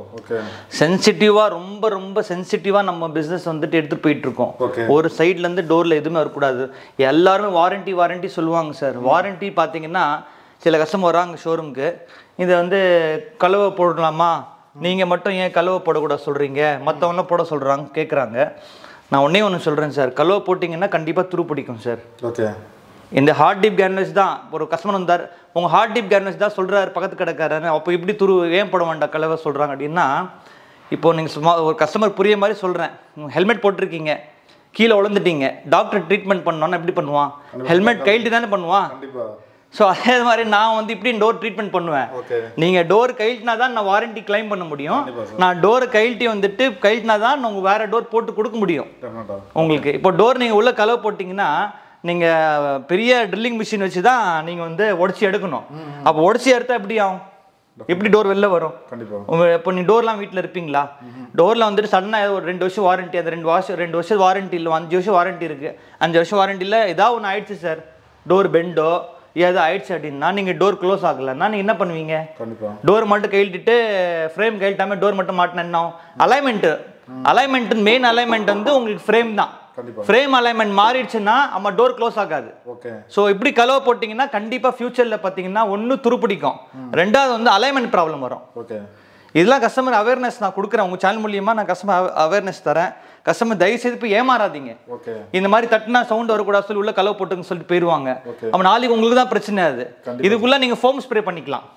சென்சிட்டிவாக ரொம்ப ரொம்ப சென்சிட்டிவாக நம்ம பிஸ்னஸ் வந்துட்டு எடுத்துகிட்டு போயிட்டு இருக்கோம். ஒரு சைட்லேருந்து டோரில் எதுவுமே வரக்கூடாது. எல்லாருமே வாரண்டி வாரண்டி சொல்லுவாங்க சார். வாரண்டி பார்த்தீங்கன்னா சில கஸ்டமர் வராங்க ஷோரூமுக்கு, இதை வந்து கலவை போடலாமா, நீங்கள் மட்டும் ஏன் கலவை போடக்கூடாது சொல்கிறீங்க, மற்றவங்களாம் போட சொல்கிறாங்க கேட்குறாங்க. நான் ஒன்றே ஒன்று சொல்கிறேன் சார், கலவை போட்டிங்கன்னா கண்டிப்பாக துரு பிடிக்கும் சார். ஓகே, இந்த ஹார்ட் டிப் கேன்வஸ் தான் ஒரு கஸ்டமர் வந்தார், உங்கள் ஹார்ட் டிப் கேன்வஸ் தான் சொல்கிறாரு பக்கத்து கடைக்காரன்னு, அப்போ இப்படி துரு ஏன் போட வேண்டாம் கலவை சொல்கிறாங்க அப்படின்னா, இப்போது நீங்கள் சும்மா ஒரு கஸ்டமர் புரிய மாதிரி சொல்கிறேன். ஹெல்மெட் போட்டிருக்கீங்க, கீழே விழுந்துட்டீங்க, டாக்டர் ட்ரீட்மெண்ட் பண்ணோன்னா எப்படி பண்ணுவான், ஹெல்மெட் கைட்டு தானே பண்ணுவான். ஸோ அதே மாதிரி நான் வந்து இப்படி டோர் ட்ரீட்மெண்ட் பண்ணுவேன். நீங்கள் டோர் கைல்ட்டினா தான் நான் வாரண்டி கிளைம் பண்ண முடியும். நான் டோரை கைல்ட்டி வந்துட்டு கைல்ட்டினா தான் உங்கள் வேறு டோர் போட்டு கொடுக்க முடியும் உங்களுக்கு. இப்போ டோர் நீங்கள் உள்ள கலவை போட்டிங்கன்னா நீங்கள் பெரிய ட்ரில்லிங் மிஷின் வச்சு தான் நீங்கள் வந்து உடச்சி எடுக்கணும். அப்போ உடச்சி எடுத்தால் எப்படி ஆகும், எப்படி டோர் வெளில வரும்? இப்போ நீ டோர்லாம் வீட்டில் இருப்பீங்களா? டோரில் வந்துட்டு சடனாக ஒரு ரெண்டு வருஷம் வாரண்டி, அது ரெண்டு வருஷம் ரெண்டு வருஷம் வாரண்டி இல்லை, அஞ்சு வருஷம் வாரண்டி இருக்குது, அஞ்சு வருஷம் வாரண்டியில் ஏதாவது ஒன்று ஆயிடுச்சு சார், டோர் பெண்டோ ஏதாவது ஆயிடுச்சு அப்படின்னா நீங்கள் டோர் க்ளோஸ் ஆகலைன்னா நீங்கள் என்ன பண்ணுவீங்க? டோர் மட்டும் கையிட்டு ஃப்ரேம் கையிட்டாமல் டோர் மட்டும் மாட்டினா அலைன்மெண்ட்டு அலைன்மெண்ட் மெயின் அலைன்மெண்ட் வந்து உங்களுக்கு ஃப்ரேம் தான். ஃப்ரேம் அலைன்மெண்ட் மாறிடுச்சுன்னா நம்ம டோர் க்ளோஸ் ஆகாது. ஸோ இப்படி கலவை போட்டிங்கன்னா கண்டிப்பாக ஃபியூச்சரில் பார்த்தீங்கன்னா ஒன்று துருப்பிடிக்கும், ரெண்டாவது வந்து அலைன்மெண்ட் ப்ராப்ளம் வரும். இதெல்லாம் கஸ்டமர் அவேர்னஸ் நான் கொடுக்குறேன் உங்கள் சேனல் மூலியமாக, நான் கஸ்டமர் அவேர்னஸ் தரேன். கஸ்டமர் தயவு செய்து போய் ஏமாறாதீங்க. இந்த மாதிரி தட்டினா சவுண்ட் வரக்கூடாது சொல்லி உள்ள கலவை போட்டுன்னு சொல்லிட்டு போயிடுவாங்க. அப்போ நாளைக்கு உங்களுக்கு தான் பிரச்சனை. அது இதுக்குள்ள நீங்கள் ஃபோம் ஸ்ப்ரே பண்ணிக்கலாம்.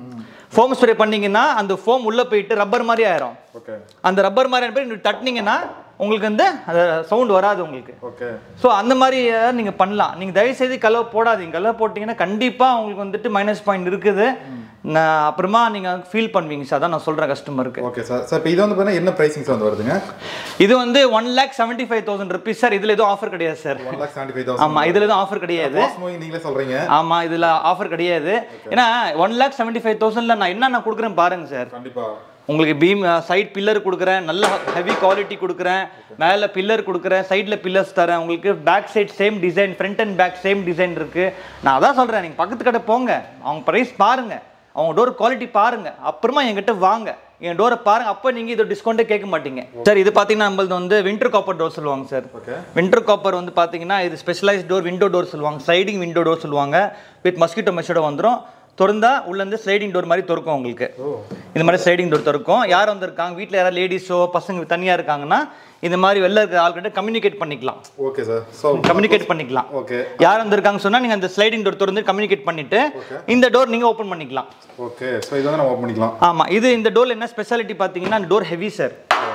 ஃபோம் ஸ்ப்ரே பண்ணீங்கன்னா அந்த ஃபோம் உள்ள போயிட்டு ரப்பர் மாதிரி ஆயிரும். அந்த ரப்பர் மாதிரி போய் தட்டினீங்கன்னா உங்களுக்கு வந்து அந்த சவுண்ட் வராது உங்களுக்கு. ஸோ அந்த மாதிரி நீங்கள் பண்ணலாம். நீங்கள் தயவுசெய்து கலவை போடாதீங்க. கலவை போட்டிங்கன்னா கண்டிப்பாக உங்களுக்கு வந்துட்டு மைனஸ் பாயிண்ட் இருக்குது. நான் அப்புறமா நீங்கள் ஃபீல் பண்ணுவீங்க சார். அதான் நான் சொல்கிறேன் கஸ்டமருக்கு. Okay sir. சார் இப்போ இது வந்து பார்த்தீங்கன்னா என்ன ப்ரைஸிங் வந்து வருதுங்க? இது வந்து one lakh seventy five thousand rupees sir. இதில் எதுவும் ஆஃபர் கிடையாது sir. One lakh seventy five thousand ஆமாம், இதில் எதுவும் ஆஃபர் கிடையாது. நீங்களே சொல்கிறீங்க. ஆமாம், இதில் ஆஃபர் கிடையாது. ஏன்னா ஒன் லேக் செவன்ட்டி ஃபைவ் தௌசண்டில் நான் என்ன கொடுக்குறேன் பாருங்க சார். கண்டிப்பாக உங்களுக்கு பீம் சைட் பில்லர் கொடுக்குறேன், நல்ல ஹெவி குவாலிட்டி கொடுக்குறேன், மேலே பில்லர் கொடுக்குறேன், சைடில் பில்லர்ஸ் தரேன் உங்களுக்கு, back side same design, front and back same design இருக்குது. நான் அதான் சொல்கிறேன், நீங்கள் பக்கத்து கடை போங்க, அவங்க ப்ரைஸ் பாருங்கள், அவங்க டோர் குவாலிட்டி பாருங்கள், அப்புறமா என்கிட்ட வாங்க, என் டோரை பாருங்கள், அப்போ நீங்கள் இது டிஸ்கவுண்ட்டே கேட்க மாட்டீங்க சார். இது பார்த்தீங்கன்னா நம்மளது வந்து விண்டர் காப்பர் டோர் சொல்லுவாங்க சார். விண்டர் காப்பர் வந்து பார்த்தீங்கன்னா இது ஸ்பெஷலைஸ்ட் டோர், விண்டோ டோர் சொல்லுவாங்க, ஸ்லைடிங் விண்டோ டோர் சொல்லுவாங்க. வித் மஸ்கிட்டோ மெஷோட வந்துடும். திறந்தா உள்ளேருந்து ஸ்லைடிங் டோர் மாதிரி திறக்கும் உங்களுக்கு. இந்த மாதிரி ஸ்லைடிங் டோர் திறக்கும். யார் வந்திருக்காங்க வீட்டில் யாராவது லேடிஸோ பசங்க தனியாக இருக்காங்கன்னா இந்த மாதிரி வெளில இருக்கிற ஆள்கிட்ட கம்யூனிகேட் பண்ணிக்கலாம். Okay sir. ஸோ கம்யூனிகேட் பண்ணிக்கலாம். ஓகே, யார் வந்திருக்காங்க சொன்னால் நீங்கள் அந்த ஸ்லைடிங் டோர் திறந்து கம்யூனிகேட் பண்ணிவிட்டு இந்த டோர் நீங்கள் ஓப்பன் பண்ணிக்கலாம். ஓகே, ஸோ இதை நம்ம ஓப்பன் பண்ணிக்கலாம். ஆமாம், இது இந்த டோரில் என்ன ஸ்பெஷாலிட்டி பார்த்தீங்கன்னா அந்த டோர் ஹெவி சார்,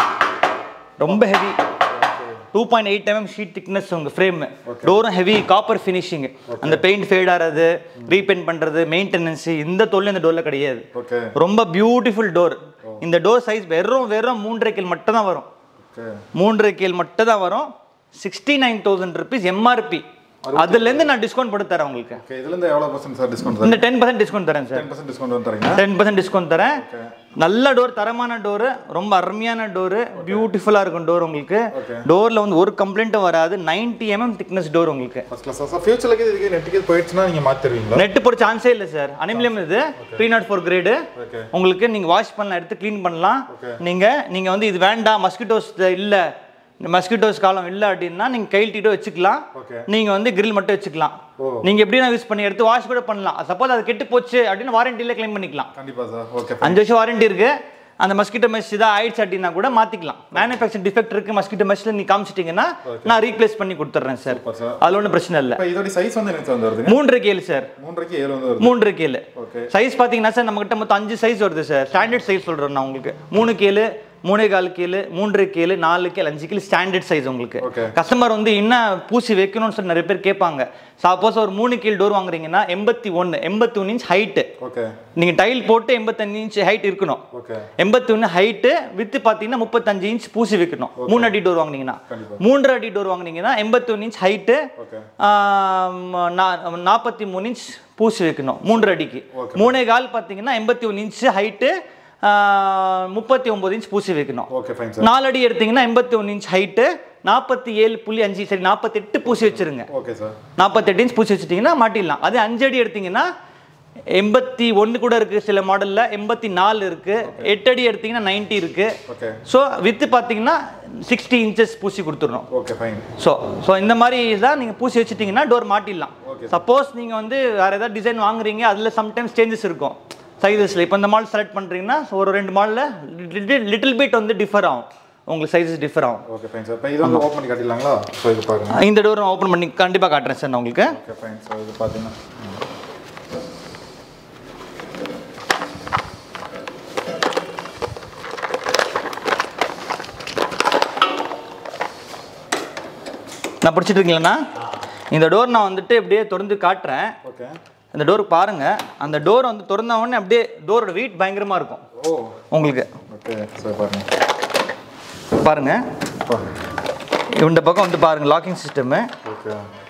ரொம்ப heavy. Two point eight mm sheet thickness உங்கள் ஃப்ரேம். டோரும் ஹெவி காப்பர் ஃபினிஷிங். அந்த பெயிண்ட் ஃபேட் ஆகிறது, ரீபெயிண்ட் பண்ணுறது, மெயின்டெனன்ஸ் இந்த தொழில் இந்த டோரில் கிடையாது. ரொம்ப பியூட்டிஃபுல் டோர். இந்த டோர் சைஸ் வெறும் வெறும் மூன்றரை கேல் மட்டும் தான் வரும். மூன்றரை கேல் மட்டும் தான் வரும். Sixty nine thousand rupees MRP. அதுல இருந்து நான் டிஸ்கவுண்ட் போட்டு தரேன் உங்களுக்கு. ஓகே, இதுல இருந்து எவ்வளவு பர்சன்ட் சார் டிஸ்கவுண்ட் தரீங்க? இந்த ten percent டிஸ்கவுண்ட் தரேன் சார். ten percent டிஸ்கவுண்ட் தரீங்க? ten percent டிஸ்கவுண்ட் தரேன். நல்ல டோர், தரமான டோர், ரொம்ப அருமையான டோர், பியூட்டிஃபுல்லா இருக்கும் டோர் உங்களுக்கு. டோர்ல வந்து ஒரு கம்ப்ளைண்ட்டும் வராது. ninety millimeter திக்னஸ் டோர் உங்களுக்கு. First class sir. ஃபியூச்சர்ல இதுக்கு நெட்டுக்கு போயிடுச்சுனா நீங்க மாத்தி தருவீங்களா? நெட் போட சான்ஸே இல்ல சார். அலுமினியம் இது three oh four கிரேட். உங்களுக்கு நீங்க வாஷ் பண்ணலாம், எடுத்து க்ளீன் பண்ணலாம். நீங்க நீங்க வந்து இது வேண்டாம், மஸ்கிட்டோஸ் இல்ல, மஸ்கிட்டோஸ் காலம் இல்ல அப்படின்னா நீங்க கையிட்டிட்டு வச்சுக்கலாம். நீங்க வந்து கிரில் மட்டும் வச்சுக்கலாம். நீங்க எப்படினா யூஸ் பண்ணி எடுத்து வாஷ் கூட பண்ணலாம். சப்போஸ் அது கெட்டு போச்சு அப்படினா வாரண்டில கிளைம் பண்ணிக்கலாம். கண்டிப்பா சார். ஓகே, அஞ்சு வருஷம் வாரண்டி இருக்கு. அந்த மஸ்கிட்டோ மெஷ் இதா ஆயிடுச்சு அப்படினா கூட மாத்திக்கலாம். மேனுஃபேக்சரிங் டிஃபெக்ட் இருக்கு மஸ்கிட்டோ மெஷ்ல நீ காமிச்சிட்டீங்கன்னா நான் ரீப்ளேஸ் பண்ணி கொடுத்துறேன் சார். அதுல ஒன்றும் பிரச்சனை இல்ல. இப்போ இதோட சைஸ் வந்து என்ன சார் வருது? மூன்று கேல் சார். மூன்று கேல் வந்து வருது. மூன்று கேல். ஓகே. சைஸ் பாத்தீங்கன்னா சார் நம்ம கிட்ட மொத்தம் அஞ்சு சைஸ் வருது சார். ஸ்டாண்டர்ட் சைஸ் சொல்றேன் நான் உங்களுக்கு. மூணு கேல், மூணே கால் கேலு, மூன்று கேலு, நாலு கேல், அஞ்சு கேலு ஸ்டாண்டர்ட் சைஸ் உங்களுக்கு. கஸ்டமர் வந்து என்ன பூசி வைக்கணும்னு சொல்லி நிறைய பேர் கேட்பாங்க. சப்போஸ் ஒரு மூணு கேல் டோர் வாங்குறீங்கன்னா எண்பத்தி ஒன்று எண்பத்தி ஒன்று இன்ச் ஹைட்டு. நீங்க டைல் போட்டு எண்பத்தஞ்சு இன்ச் ஹைட் இருக்கணும். எண்பத்தி ஒன்று ஹைட்டு வித்து பார்த்தீங்கன்னா முப்பத்தஞ்சு இன்ச் பூசி வைக்கணும். மூணு அடி டோர் வாங்குனீங்கன்னா. மூன்று அடி டோர் வாங்குனீங்கன்னா எண்பத்தி ஒன்று இன்ச் ஹைட்டு, நாற்பத்தி மூணு இன்ச் பூசி வைக்கணும் மூன்று அடிக்கு. மூணே கால் பார்த்தீங்கன்னா எண்பத்தி ஒன்று இன்ச் ஹைட்டு, முப்பத்தி ஒன்பது இன்ச் பூசி வைக்கணும். நாலு அடி எடுத்தீங்கன்னா எண்பத்தி ஒன்று இன்ச் ஹைட்டு, நாற்பத்தி ஏழு புள்ளி அஞ்சு சரி நாற்பத்தி எட்டு பூசி வச்சிருங்க. நாற்பத்தி எட்டு இன்ச் பூசி வச்சுட்டீங்கன்னா மாட்டிடலாம். அதே அஞ்சு அடி எடுத்தீங்கன்னா எண்பத்தி ஒன்று கூட இருக்கு சில மாடல்ல, எண்பத்தி நாலு இருக்கு. எட்டு அடி எடுத்தீங்கன்னா நைன்டி இருக்கு. ஸோ வித்து பார்த்தீங்கன்னா சிக்ஸ்டி இன்ச்சஸ் பூசி கொடுத்துடணும். ஸோ ஸோ இந்த மாதிரி தான் நீங்கள் பூசி வச்சுட்டீங்கன்னா டோர் மாட்டிடலாம். சப்போஸ் நீங்கள் வந்து வேற ஏதாவது டிசைன் வாங்குறீங்க, அதில் சம்டைம்ஸ் சேஞ்சஸ் இருக்கும் சைஸஸில். இப்போ இந்த மாடல் செலக்ட் பண்ணுறீங்கன்னா ஒரு ரெண்டு மாடலில் லிட்டில் பிட் வந்து டிஃபர் ஆகும், உங்களுக்கு சைஸஸ் டிஃபர் ஆகும். Okay fine sir. இப்போ இது வந்து ஓப்பன் பண்ணி காட்டிடலாங்களா? ஸோ இது பாருங்க. இந்த டோர் நான் ஓப்பன் பண்ணி கண்டிப்பாக காட்டுறேன் சார் நான் உங்களுக்கு. Okay fine. ஸோ இது பார்த்தீங்கன்னா நான் பிடிச்சிட்டு இருக்கீங்களா? இந்த டோர் நான் வந்துட்டு அப்படியே திறந்து காட்டுறேன். ஓகே. இந்த டோர் பாருங்க. அந்த டோர் வந்து திறந்த உடனே அப்படியே டோரோட வெயிட் பயங்கரமா இருக்கும். ஓ உங்களுக்கு. ஓகே சார் பாருங்க. பாருங்க. இந்த பக்கம் வந்து பாருங்க லாக்கிங் சிஸ்டம். ஓகே.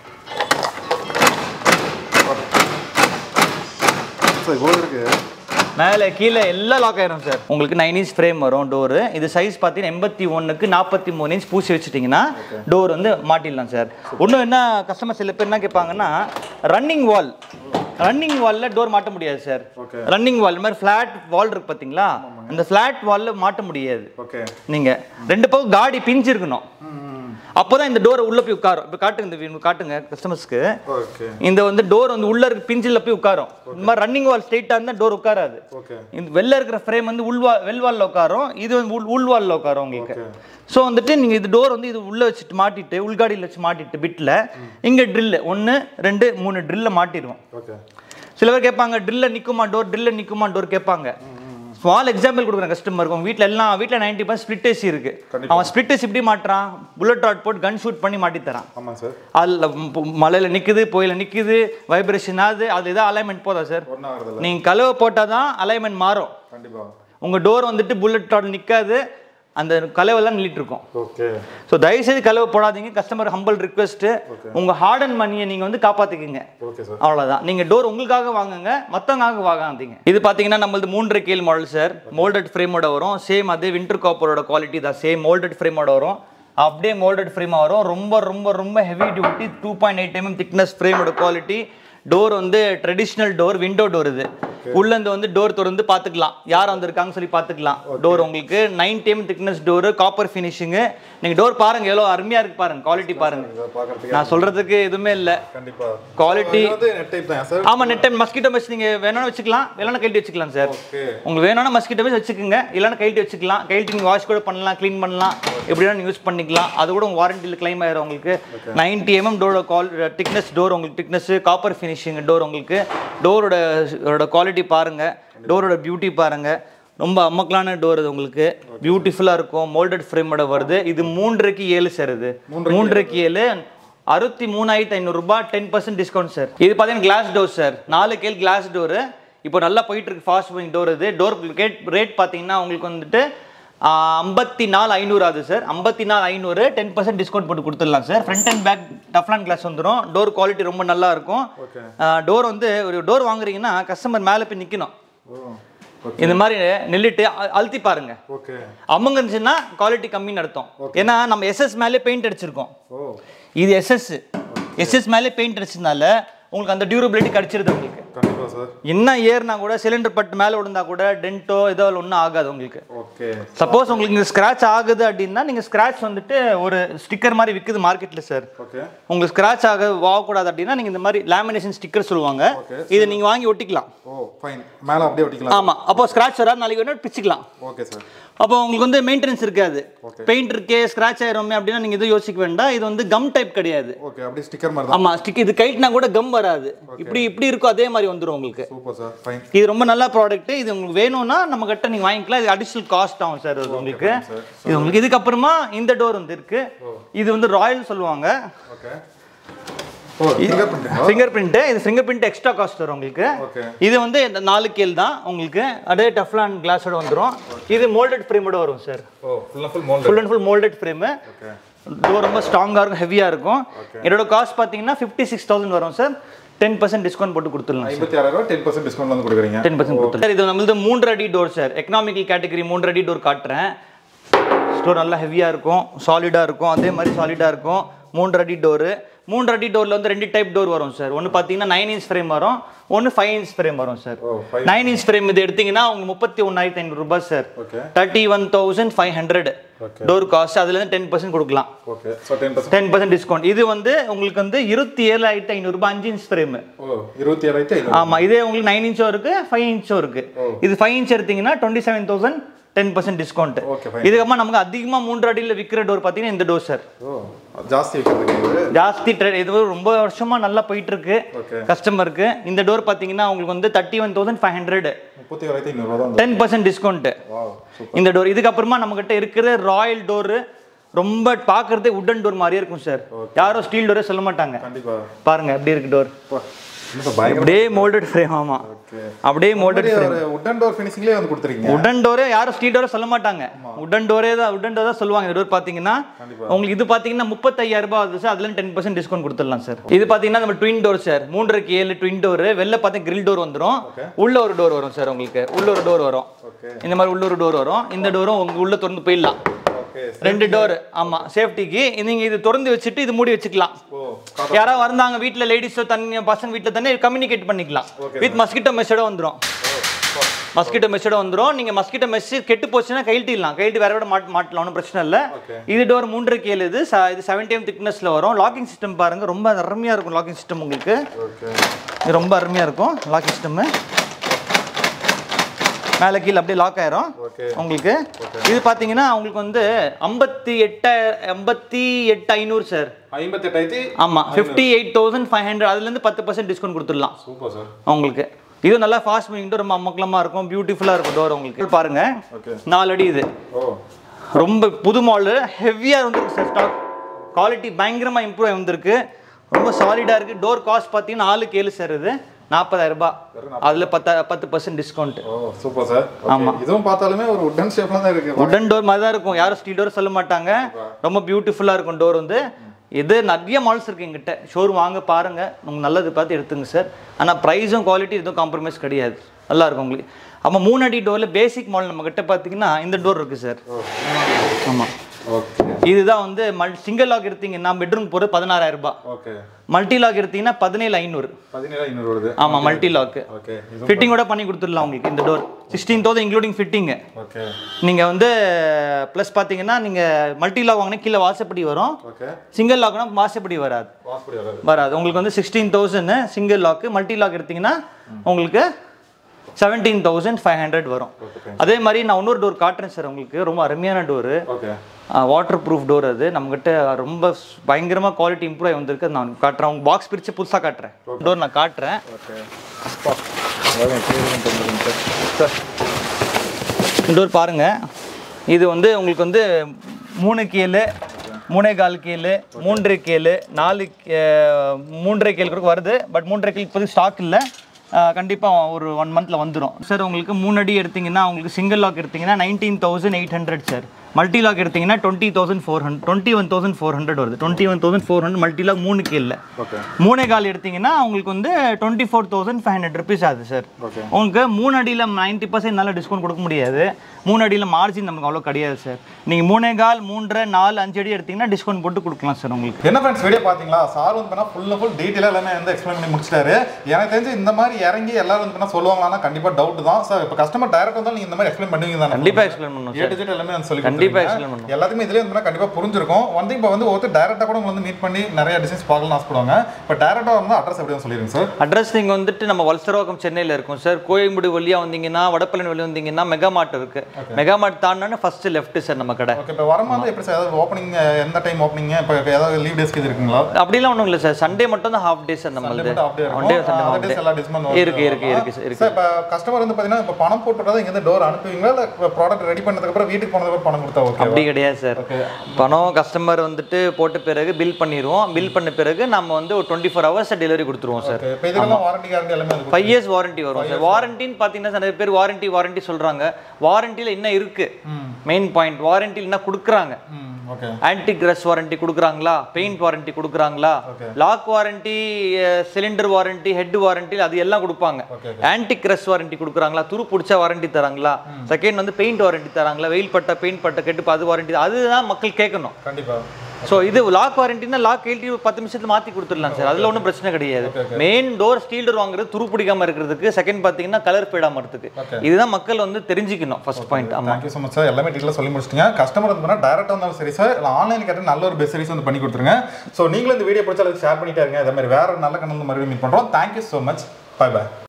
சார் கோல் இருக்கு. மேலே கீழே எல்லாம் லாக் ஆயிரும் சார். உங்களுக்கு நைன் இன்ச் ஃப்ரேம் வரும் டோரு. இது சைஸ் பார்த்தீங்கன்னா எண்பத்தி ஒன்றுக்கு நாற்பத்தி மூணு இன்ச் பூசி வச்சுட்டிங்கன்னா டோர் வந்து மாட்டிடலாம் சார். இன்னும் என்ன கஸ்டமர் சில பேர் என்ன கேட்பாங்கன்னா, ரன்னிங் வால் ரன்னிங் வாலில் டோர் மாட்ட முடியாது சார். ரன்னிங் வால் மாதிரி ஃப்ளாட் வால் இருக்கு பார்த்தீங்களா, அந்த ஃப்ளாட் வாலில் மாட்ட முடியாது. நீங்கள் ரெண்டு பக்கம் காடி பிஞ்சு இருக்கணும், அப்போதான் இந்த டோரை உள்ள போய் உட்காரும். இப்போ காட்டுங்க, இந்த காட்டுங்க கஸ்டமர்ஸ்க்கு. இந்த வந்து டோர் வந்து உள்ள இருக்க பிஞ்சில் போய் உட்காரும். இந்த மாதிரி ரன்னிங் வால் ஸ்ட்ரெயிட்டாக இருந்தால் டோர் உட்காராது. இந்த வெளில இருக்கிற ஃப்ரேம் வந்து உள்வா வெல்வாலில் உட்காரும், இது வந்து உள் உள்வாலில் உட்காரும் உங்களுக்கு. ஸோ வந்துட்டு நீங்கள் இது டோர் வந்து இது உள்ளே வச்சுட்டு மாட்டிட்டு உள்காடியில் வச்சு மாட்டிட்டு பிட்டில் இங்கே ட்ரில்லு ஒன்று ரெண்டு மூணு ட்ரில்லை மாட்டிடுவோம். சில பேர் கேட்பாங்க ட்ரில்ல நிற்குமா டோர், ட்ரில்ல நிற்குமா டோர் கேட்பாங்க. ஸ்மால் எக்ஸாம்பிள் கொடுக்குறேன் கஸ்டமருக்கு. உங்கள் வீட்டில் எல்லாம் வீட்டில் நைன்டி பர்சன்ட் ஸ்பிளிட் ஏசி இருக்கு. அவன் ஸ்பிளிட் ஏசி இப்படி மாட்டுறான், புல்லட் ராட் போட்டு கன் ஷூட் பண்ணி மாட்டி தரான். அதில் மலையில் நிற்குது, புயல நிற்குது, வைப்ரேஷன் ஆகுது, அது எதாவது அலைன்மெண்ட் போதா சார்? நீங்கள் கலவை போட்டால் தான் அலைன்மெண்ட் மாறும். உங்கள் டோர் வந்துட்டு புல்லட் ராட் நிற்காது, அந்த கலவெல்லாம் நின்றுட்டு இருக்கும். ஓகே. ஸோ தயவுசெய்து கலவை போடாதீங்க. Customer humble request. உங்க ஹார்ட் அண்ட் மணியை நீங்க வந்து காப்பாத்திக்கங்க. அவ்வளவுதான். நீங்க டோர் உங்களுக்காக வாங்குங்க, மத்தவங்க வாங்காதீங்க. இது பாத்தீங்கன்னா நம்மளது மூன்று கேல் மாடல் சார். மோல்டட் ஃப்ரேமோட வரும். சேம் அதே வின்டர் காப்பரோட குவாலிட்டி தான். சேம் மோல்டட் ஃப்ரேமோட வரும். அப்படியே மோல்டட் ஃப்ரேமா வரும். ரொம்ப ரொம்ப ரொம்ப heavy duty two point eight mm thickness ஃப்ரேமோட குவாலிட்டி. டோர் வந்து ட்ரெடிஷ்னல் டோர், விண்டோ டோர். இது உள்ளேருந்து வந்து டோர் திறந்து பார்த்துக்கலாம், யார் வந்திருக்காங்க சொல்லி பார்த்துக்கலாம். டோர் உங்களுக்கு ninety M thickness door, copper finishing. நீங்கள் டோர் பாருங்க எவ்வளோ அருமையாக இருக்கு பாருங்க, குவாலிட்டி பாருங்க. நான் சொல்றதுக்கு எதுவுமே இல்லை. குவாலிட்டி ஆமாம். நெட் டைம் மஸ்கிட்டோ மெஷ் நீங்கள் வேணும்னு வச்சுக்கலாம், இல்லைன்னா கைட்டி வச்சுக்கலாம் சார். உங்களுக்கு வேணும்னா மஸ்கிட்டோ மெஷ் வச்சுக்கோங்க, இல்லைன்னா கைட்டி வச்சுக்கலாம். கைட்டி நீங்கள் வாஷ் கூட பண்ணலாம், க்ளீன் பண்ணலாம், எப்படின்னா நீங்கள் யூஸ் பண்ணிக்கலாம். அது கூட உங்கள் வாரண்டியில் கிளைம் ஆயிரும் உங்களுக்கு. நைன்டி எம்எம் டோரோட கால் திக்னஸ் டோர் உங்களுக்கு. திக்னஸ் காப்பர் ஃபினிஷிங் டோர் உங்களுக்கு. டோரோட குவாலிட்டி பாருங்க, டோரோட பியூட்டி பாருங்க. ரொம்ப அம்மக்கலான டோர் இது உங்களுக்கு. பியூட்டிஃபுல்லா இருக்கும். மோல்டட் ஃப்ரேமோட வருது. இது மூன்றுக்கு ஏழு சார். இது மூன்றுக்கு ஏழு அறுபத்தி மூணாயிரத்தி ஐநூறு ரூபாய், டென் பர்சன்ட் டிஸ்கவுண்ட் சார். இது பார்த்தீங்கன்னா கிளாஸ் டோர் சார். நாலு கேல் கிளாஸ் டோரு. இப்போ நல்லா போயிட்டு இருக்கு, ஃபாஸ்ட் மூவிங் டோர். இது டோர் ரேட் ரேட் பார்த்தீங்கன்னா உங்களுக்கு வந்துட்டு ஐம்பத்தி நாலு ஐநூறு ஆகுது சார். ஐம்பத்தி நாலு ஐநூறு டென் பர்சன்ட் டிஸ்கவுண்ட் போட்டு கொடுத்துடலாம் sir. Front and back Teflon glass வந்துடும். டோர் குவாலிட்டி ரொம்ப நல்லா இருக்கும். டோர் வந்து ஒரு டோர் வாங்குறீங்கன்னா கஸ்டமர் மேலே போய் நிற்கணும். இந்த மாதிரி நில்லிட்டு அழுத்தி பாருங்க. அம்மங்க இருந்துச்சுன்னா குவாலிட்டி கம்மின்னு அர்த்தம். ஏன்னா நம்ம எஸ்எஸ் மேலே பெயிண்ட் அடிச்சிருக்கோம். இது எஸ்எஸ் எஸ்எஸ் மேலே பெயிண்ட் அடிச்சதுனால உங்களுக்கு அந்த டியூரபிலிட்டி கிடைச்சிருது. உங்களுக்கு என்ன ஏர்னா கூட சிலிண்டர் பட்டு மேலே விழுந்தா கூட டென்ட்டோ ஏதோ ஒன்றும் ஆகாது உங்களுக்கு. சப்போஸ் உங்களுக்கு இங்கே ஸ்க்ராட்ச் ஆகுது அப்படின்னா நீங்கள் ஸ்க்ராட்ச் வந்துட்டு ஒரு ஸ்டிக்கர் மாதிரி விற்குது மார்க்கெட்டில் சார். உங்களுக்கு ஸ்க்ராட்ச் ஆக வாகக்கூடாது அப்படின்னா நீங்கள் இந்த மாதிரி லேமினேஷன் ஸ்டிக்கர் சொல்லுவாங்க. இதை நீங்கள் வாங்கி ஒட்டிக்கலாம். ஆமாம், அப்போ ஸ்க்ராட்ச் வராது, நாளைக்கு வேணும் பிச்சுக்கலாம். அப்போ உங்களுக்கு வந்து மெயின்டெனன்ஸ் இருக்காது. பெயிண்ட் இருக்கே ஸ்க்ராட்ச் ஆயிருமே அப்படின்னா நீங்கள் எதுவும் யோசிக்க வேண்டாம். இது வந்து கம் டைப் கிடையாது. ஆமாம், ஸ்டிக் இது கைட்னா கூட கம் வராது. இப்படி இப்படி இருக்கும் அதே மாதிரி வந்துடும் உங்களுக்கு. இது ரொம்ப நல்ல ப்ராடக்ட். இது உங்களுக்கு வேணும்னா நம்ம கிட்ட நீங்கள் வாங்கிக்கலாம். இது அடிஷனல் காஸ்ட் ஆகும் சார் இது உங்களுக்கு. இது உங்களுக்கு இதுக்கப்புறமா இந்த டோர் வந்து இருக்கு. இது வந்து ராயல் சொல்லுவாங்க. Finger print. இது ஃபிங்கர் பிரிண்ட் எக்ஸ்ட்ரா காஸ்ட் வரும் உங்களுக்கு. இது வந்து இந்த நாலு கேல் தான் உங்களுக்கு. அதே டஃப்லான் கிளாஸோட வந்துடும். இது மோல்டட் ஃப்ரேமோட வரும் sir. Full and full moulded frame. Door ரொம்ப ஸ்ட்ராங்காக இருக்கும், ஹெவியாக இருக்கும். என்னோட காஸ்ட் பார்த்தீங்கன்னா ஃபிஃப்டி சிக்ஸ் தௌசண்ட் வரும் சார். டென் பர்சன்ட் டிஸ்கவுண்ட் போட்டு கொடுத்துடலாம். டென் பர்சன்ட் கொடுத்துருங்க. இது நம்மளது மூன்று அடி டோர் சார். எக்கனாமிக்கல் கேட்டகரி மூன்று அடி டோர் காட்டுறேன். ஸ்டோர் நல்லா ஹெவியாக இருக்கும், சாலிடாக இருக்கும். அதே மாதிரி சாலிடாக இருக்கும். மூன்று அடி டோரு. மூன்று அடி டோரில் வந்து ரெண்டு டைப் டோர் வரும் சார். ஒன்று பார்த்தீங்கன்னா நைன் இன்ச் ஃப்ரேம் வரும், ஒன்று ஃபைவ் இன்ச் ஃப்ரேம் வரும் சார். நைன் இன்ச் ஃப்ரேம் இது எடுத்தீங்கன்னா உங்களுக்கு முப்பத்தி ஒன்னாயிரத்தி ஐநூறு ரூபாய் sir. Thirty one thousand five hundred door cost. அதுலேருந்து டென் பர்சன்ட் கொடுக்கலாம். Ten percent discount. இது வந்து உங்களுக்கு வந்து இருபத்தி ஏழாயிரத்தி ஐநூறு ரூபாய் அஞ்சு இன்ச் ஃப்ரேம். ஆமாம், இதே உங்களுக்கு நைன் இன்ச்சும் இருக்கு, ஃபைவ் இன்ச்சும் இருக்கு. இது ஃபைவ் இன்ச் எடுத்தீங்கன்னா twenty seven thousand ten percent discount. இதுக்கப்புறமா நமக்கு அதிகமாக மூன்று அடியில் விற்கிற டோர் பார்த்தீங்கன்னா இந்த டோர் சார். ஜாஸ்தி ஜாஸ்தி இது ரொம்ப வருஷமா நல்லா போயிட்டு இருக்கு கஸ்டமருக்கு. இந்த டோர் பார்த்தீங்கன்னா உங்களுக்கு வந்து thirty one thousand five hundred ten percent discount இந்த டோர். இதுக்கப்புறமா நம்ம கிட்ட இருக்கிற ராயல் டோரு ரொம்ப பார்க்கறதே உட்டன் டோர் மாதிரியே இருக்கும் சார். யாரும் ஸ்டீல் டோரே சொல்ல மாட்டாங்க. பாருங்க எப்படி இருக்கு டோர். அப்படியே மோல்டட் ஃப்ரேம். ஆமா, அப்படியே மோல்டட் ஃப்ரேம். உட்டன் டோர் ஃபினிஷிங்லயே வந்து கொடுத்துறீங்க. உட்டன் டோரே யாரும் ஸ்டீல் டோரே சொல்ல மாட்டாங்க. உட்டன் டோரே தான் உட்டன் டோர் தான் சொல்லுவாங்க. இந்த டோர் பாத்தீங்கன்னா உங்களுக்கு இது பாத்தீங்கன்னா முப்பத்தையாயிரம் ரூபாய் ஆகுது சார். அதுல டென் பர்சன்ட் டிஸ்கவுண்ட் கொடுத்துடலாம் சார். இது பாத்தீங்கன்னா நம்ம ட்வின் டோர் சார். மூன்றரைக்கு ஏழு ட்வின் டோர். வெளில பார்த்தீங்கன்னா கிரில் டோர் வந்துடும். உள்ள ஒரு டோர் வரும் சார். உங்களுக்கு உள்ள ஒரு டோர் வரும். இந்த மாதிரி உள்ள ஒரு டோர் வரும். இந்த டோரும் உங்க உள்ள திறந்து போயிடலாம். ரெண்டு டோர். ஆமா, சேஃப்டிக்கு நீங்க இது திறந்து வச்சுட்டு இது மூடி வச்சுக்கலாம். யாராவது வந்தாங்க வீட்டுல லேடிஸோ தண்ணி பசங்க வீட்டுல தண்ணி கம்யூனிகேட் பண்ணிக்கலாம். வித் மஸ்கிட்டோ மெஷோட வந்துடும். மஸ்கிட்டோ மெஷோட வந்துடும். நீங்க மஸ்கிட்டோ மெஷ் கெட்டு போச்சுன்னா கைட்டிடலாம். கைட்டு வேற விட மாட்டலாம், ஒன்றும் பிரச்சனை இல்லை. இது டோர் மூன்று கேள். இது இது செவன்டி எம் திக்னஸ்ல வரும். லாக்கிங் சிஸ்டம் பாருங்க, ரொம்ப அருமையா இருக்கும் லாக்கிங் சிஸ்டம் உங்களுக்கு. இது ரொம்ப அருமையா இருக்கும் லாக்கிங் சிஸ்டம். மேலே கீழே அப்படியே லாக் ஆயிரும் உங்களுக்கு. இது பார்த்தீங்கன்னா உங்களுக்கு வந்து ஐம்பத்தி எட்டு ஐம்பத்தி எட்டு ஐநூறு சார். ஆமாம், fifty eight thousand five hundred அதுலேருந்து பத்து பர்சன்ட் டிஸ்கவுண்ட் கொடுத்துடலாம் உங்களுக்கு. இது நல்லா ஃபாஸ்ட் மூவிங் டோர், ரொம்ப அமக்கலமாக இருக்கும், பியூட்டிஃபுல்லாக இருக்கும் டோர் உங்களுக்கு. பாருங்க நாலு அடி. இது ரொம்ப புது மாடல், ஹெவியாக வந்துருக்கு சார். ஸ்டாக் குவாலிட்டி பயங்கரமாக இம்ப்ரூவ் ஆகி வந்திருக்கு. ரொம்ப சாலிடாக இருக்குது. டோர் காஸ்ட் பார்த்தீங்கன்னா நாலு கேளு சார். இது நாற்பதாயிரம் ரூபாய். அதுல பத்து பத்து பர்சன்ட் டிஸ்கவுண்ட். Super sir. ஆமா, இதுவும் பார்த்தாலுமே ஒரு உட்டன் ஷேப்ல தான் இருக்கு. உட்டன் டோர் மாதிரி தான் இருக்கும். யாரும் ஸ்டீல் டோர் சொல்ல மாட்டாங்க. ரொம்ப பியூட்டிஃபுல்லா இருக்கும் டோர் வந்து. இது நிறைய மாடல்ஸ் இருக்கு எங்கிட்ட. ஷோரூம் வாங்க பாருங்க, உங்களுக்கு நல்லது பார்த்து எடுத்துங்க சார். ஆனால் ப்ரைஸும் குவாலிட்டி எதுவும் காம்ப்ரமைஸ் கிடையாது, நல்லா இருக்கும் உங்களுக்கு. அப்போ மூணு அடி டோரில் பேசிக் மாடல் நம்ம கிட்ட பார்த்தீங்கன்னா இந்த டோர் இருக்கு சார். ஆமாம், இதுதான் வந்து சிங்கிள் லாக் எடுத்தீங்கன்னா பெட்ரூம் போகிறது பதினாறாயிரம் ரூபாய். மல்டி லாக் எடுத்தீங்கன்னா பதினேழு ஐநூறு. ஆமாம், மல்டி லாக் ஃபிட்டிங்கோட பண்ணி கொடுத்துடலாம் உங்களுக்கு. இந்த door sixteen thousand including fitting. நீங்கள் வந்து ப்ளஸ் பார்த்தீங்கன்னா நீங்கள் மல்டி லாக் வாங்கினா கீழே வாசப்படி வரும். சிங்கிள் லாக்னா வாசப்படி வராது வராது உங்களுக்கு வந்து sixteen thousand single lock. Multi lock எடுத்தீங்கன்னா உங்களுக்கு செவன்டீன் தௌசண்ட் ஃபைவ் ஹண்ட்ரட் வரும். அதே மாதிரி நான் இன்னொரு டோர் காட்டுறேன் சார் உங்களுக்கு. ரொம்ப அருமையான டோரு, வாட்டர் ப்ரூஃப் டோர். அது நம்மகிட்ட ரொம்ப பயங்கரமாக குவாலிட்டி இம்ப்ரூவ் ஆகி வந்திருக்கு. நான் காட்டுறேன். உங்கள் பாக்ஸ் பிரித்து புதுசாக காட்டுறேன். டோர் நான் காட்டுறேன் டோர் பாருங்கள். இது வந்து உங்களுக்கு வந்து மூணு கேளு, மூணே கால் கேளு, மூன்று கேளு, நாலு மூன்றரை கேள் கூட வருது. பட் மூன்றரை கேள் இப்போது ஸ்டாக் இல்லை. கண்டிப்பாக ஒரு ஒன் மந்த்தில் வந்துடும் சார். உங்களுக்கு மூணு அடி எடுத்திங்கன்னா உங்களுக்கு சிங்கிள் லாக் எடுத்திங்கன்னா nineteen thousand eight hundred sir. Multi lock எடுத்திங்கன்னா twenty thousand four hundred twenty one thousand four hundred வருது. Twenty one thousand four hundred multi lock மூணுக்கு இல்லை. மூணே கால் எடுத்திங்கன்னா உங்களுக்கு வந்து twenty four thousand five hundred rupees ஆகுது சார். உங்களுக்கு மூணு அடியில் நைன்ட்டி பர்சன்ட் நல்லா டிஸ்கவுண்ட் கொடுக்க முடியாது. மூணு அடியில் மார்ஜின் நமக்கு அவ்வளோ கிடையாது சார். நீங்கள் மூணே கால் மூன்றரை நாலு அஞ்சு அடி எடுத்திங்கன்னா டிஸ்கவுண்ட் போட்டு கொடுக்கலாம் சார் உங்களுக்கு. என்ன ஃப்ரெண்ட்ஸ் வீடியோ பார்த்தீங்களா? சார் வந்து பண்ணால் ஃபுல் ஃபுல் டீட்டெயிலாக எல்லாமே வந்து எக்ஸ்பிளைன் பண்ணி முடிச்சிட்டாரு. எனக்கு தெரிஞ்சு இந்த மாதிரி இறங்கி எல்லாரும் வந்து பண்ணால் சொல்லுவாங்கன்னா கண்டிப்பாக டவுட் தான் சார். இப்போ கஸ்டமர் டைரக்ட் வந்தாலும் நீங்கள் இந்த மாதிரி எக்ஸ்பிளைன் பண்ணுவீங்க தான்? கண்டிப்பாக எக்ஸ்பிளைன் பண்ணுவோம். ஏ டு ஜெட் எல்லாமே வந்து சொல்லி கண்டிப்பாக எக்ஸ்பிளைன் பண்ணுவோம். எல்லாத்துமே இதுலேயே வந்து கண்டிப்பாக புரிஞ்சிருக்கும். வந்து இப்போ வந்து ஒருத்தர் டைரெக்டாக கூட வந்து மீட் பண்ணி நிறைய டிசைன்ஸ் பார்க்கலாம்னு ஆசைப்படுவாங்க. இப்போ டைரெக்டாக வந்து அட்ரஸ் எப்படி சொல்லிடுங்க சார்? அட்ரஸ் நீங்கள் வந்துட்டு நம்ம வல்சரவாக்கம் சென்னையில் இருக்கும் சார். கோயம்புடி வழியாக வந்தீங்கன்னா வடப்பள்ளி வழி வந்தீங்கன்னா மெகா மார்ட் இருக்கு. மெகா மார்ட் தாண்டினா ஃபர்ஸ்ட் லெஃப்ட் சார் நம்ம கடை. ஓகே. இப்போ வரும்போது எப்படி சார் ஏதாவது ஓப்பனிங் எந்த டைம் ஓப்பனிங்? இப்போ ஏதாவது லீவ் டேஸ்க்கு இது இருக்குங்களா? அப்படிலாம் ஒன்றும் இல்லை சார். சண்டே மட்டும் தான் ஹாஃப் டே சார் நம்மளுது. ஒன் டே சண்டே எல்லா டிஸ்கவுண்ட் இருக்கு இருக்கு இருக்கு இருக்கு சார். இப்போ கஸ்டமர் வந்து பார்த்தீங்கன்னா இப்போ பணம் போட்டுறதா இங்கே டோர் அனுப்புவீங்களா இல்லை ப்ராடக்ட் ரெடி பண்ணதுக்கு அப்புறம் வீட்டுக்கு போனதுக்கு பணம் கொடுத்தா ஓகே? அப்படி கிடையாது சார். பணம் கஸ்டமர் வந்துட்டு போட்ட பிறகு பில் பண்ணிடுவோம். பில் பண்ண பிறகு நம்ம வந்து ஒரு டுவெண்ட்டி ஃபோர் ஹவர்ஸ் டெலிவரி கொடுத்துருவோம் சார். இப்போ இதெல்லாம் வாரண்டி கேரண்டி எல்லாமே ஃபைவ் இயர்ஸ் வாரண்டி வரும் சார். வாரண்டின்னு பார்த்தீங்கன்னா நிறைய பேர் வாரண்டி வாரண்டி சொல்கிறாங்க. வாரண்டியில் என்ன இருக்கு மெயின் பாயிண்ட்? வாரண்டியில் என்ன கொடுக்குறாங்க? ஆன்டி கிரஸ் வாரண்டி கொடுக்குறாங்களா? பெயிண்ட் வாரண்டி கொடுக்குறாங்களா? Lock warranty, cylinder warranty, head warranty அது எல்லாம் கொடுப்பாங்க. ஆன்டி கிரஸ் வாரண்டி கொடுக்குறாங்களா? துரு பிடிச்ச வாரண்டி தராங்களா? செகண்ட் வந்து பெயிண்ட் வாரண்டி தராங்களா? வெயில் பட்ட பெயிண்ட் பட்ட கெட்டு அது வாரண்டி. அதுதான் மக்கள் கேட்கணும். கண்டிப்பா. ஸோ இது லாக் வாரண்டினா லாக் எழுதி பத்து நிமிஷத்துல மாற்றி கொடுத்துடலாம் சார். அதில் ஒன்றும் பிரச்சனை கிடையாது. மெயின் டோர் ஸ்டீல் டோர் வாங்குறது துரு பிடிக்காம இருக்கிறதுக்கு, செகண்ட் பார்த்தீங்கன்னா கலர் ஃபேடாம இருக்கிறதுக்கு. இதுதான் மக்கள் வந்து தெரிஞ்சுக்கணும் ஃபர்ஸ்ட் பாயிண்ட். ஆமாம். Thank you so much sir. எல்லாமே டீட்டெயிலாக சொல்லி முடிச்சிட்டீங்க. கஸ்டமர் வந்து பண்ணால் டேரெக்டாக இருந்தாலும் சரி சார், இல்லை ஆன்லைன் கேட்டால் நல்ல ஒரு பெஸ்ட் சர்வீஸ் வந்து பண்ணி கொடுத்துருங்க. ஸோ நீங்களும் இந்த வீடியோ பிடிச்சா ஷேர் பண்ணிட்டே இருங்க. அதே மாதிரி வேற நல்ல கண்ணல் மறுபடியும் மீட் பண்ணுறோம். Thank you so much. Bye by.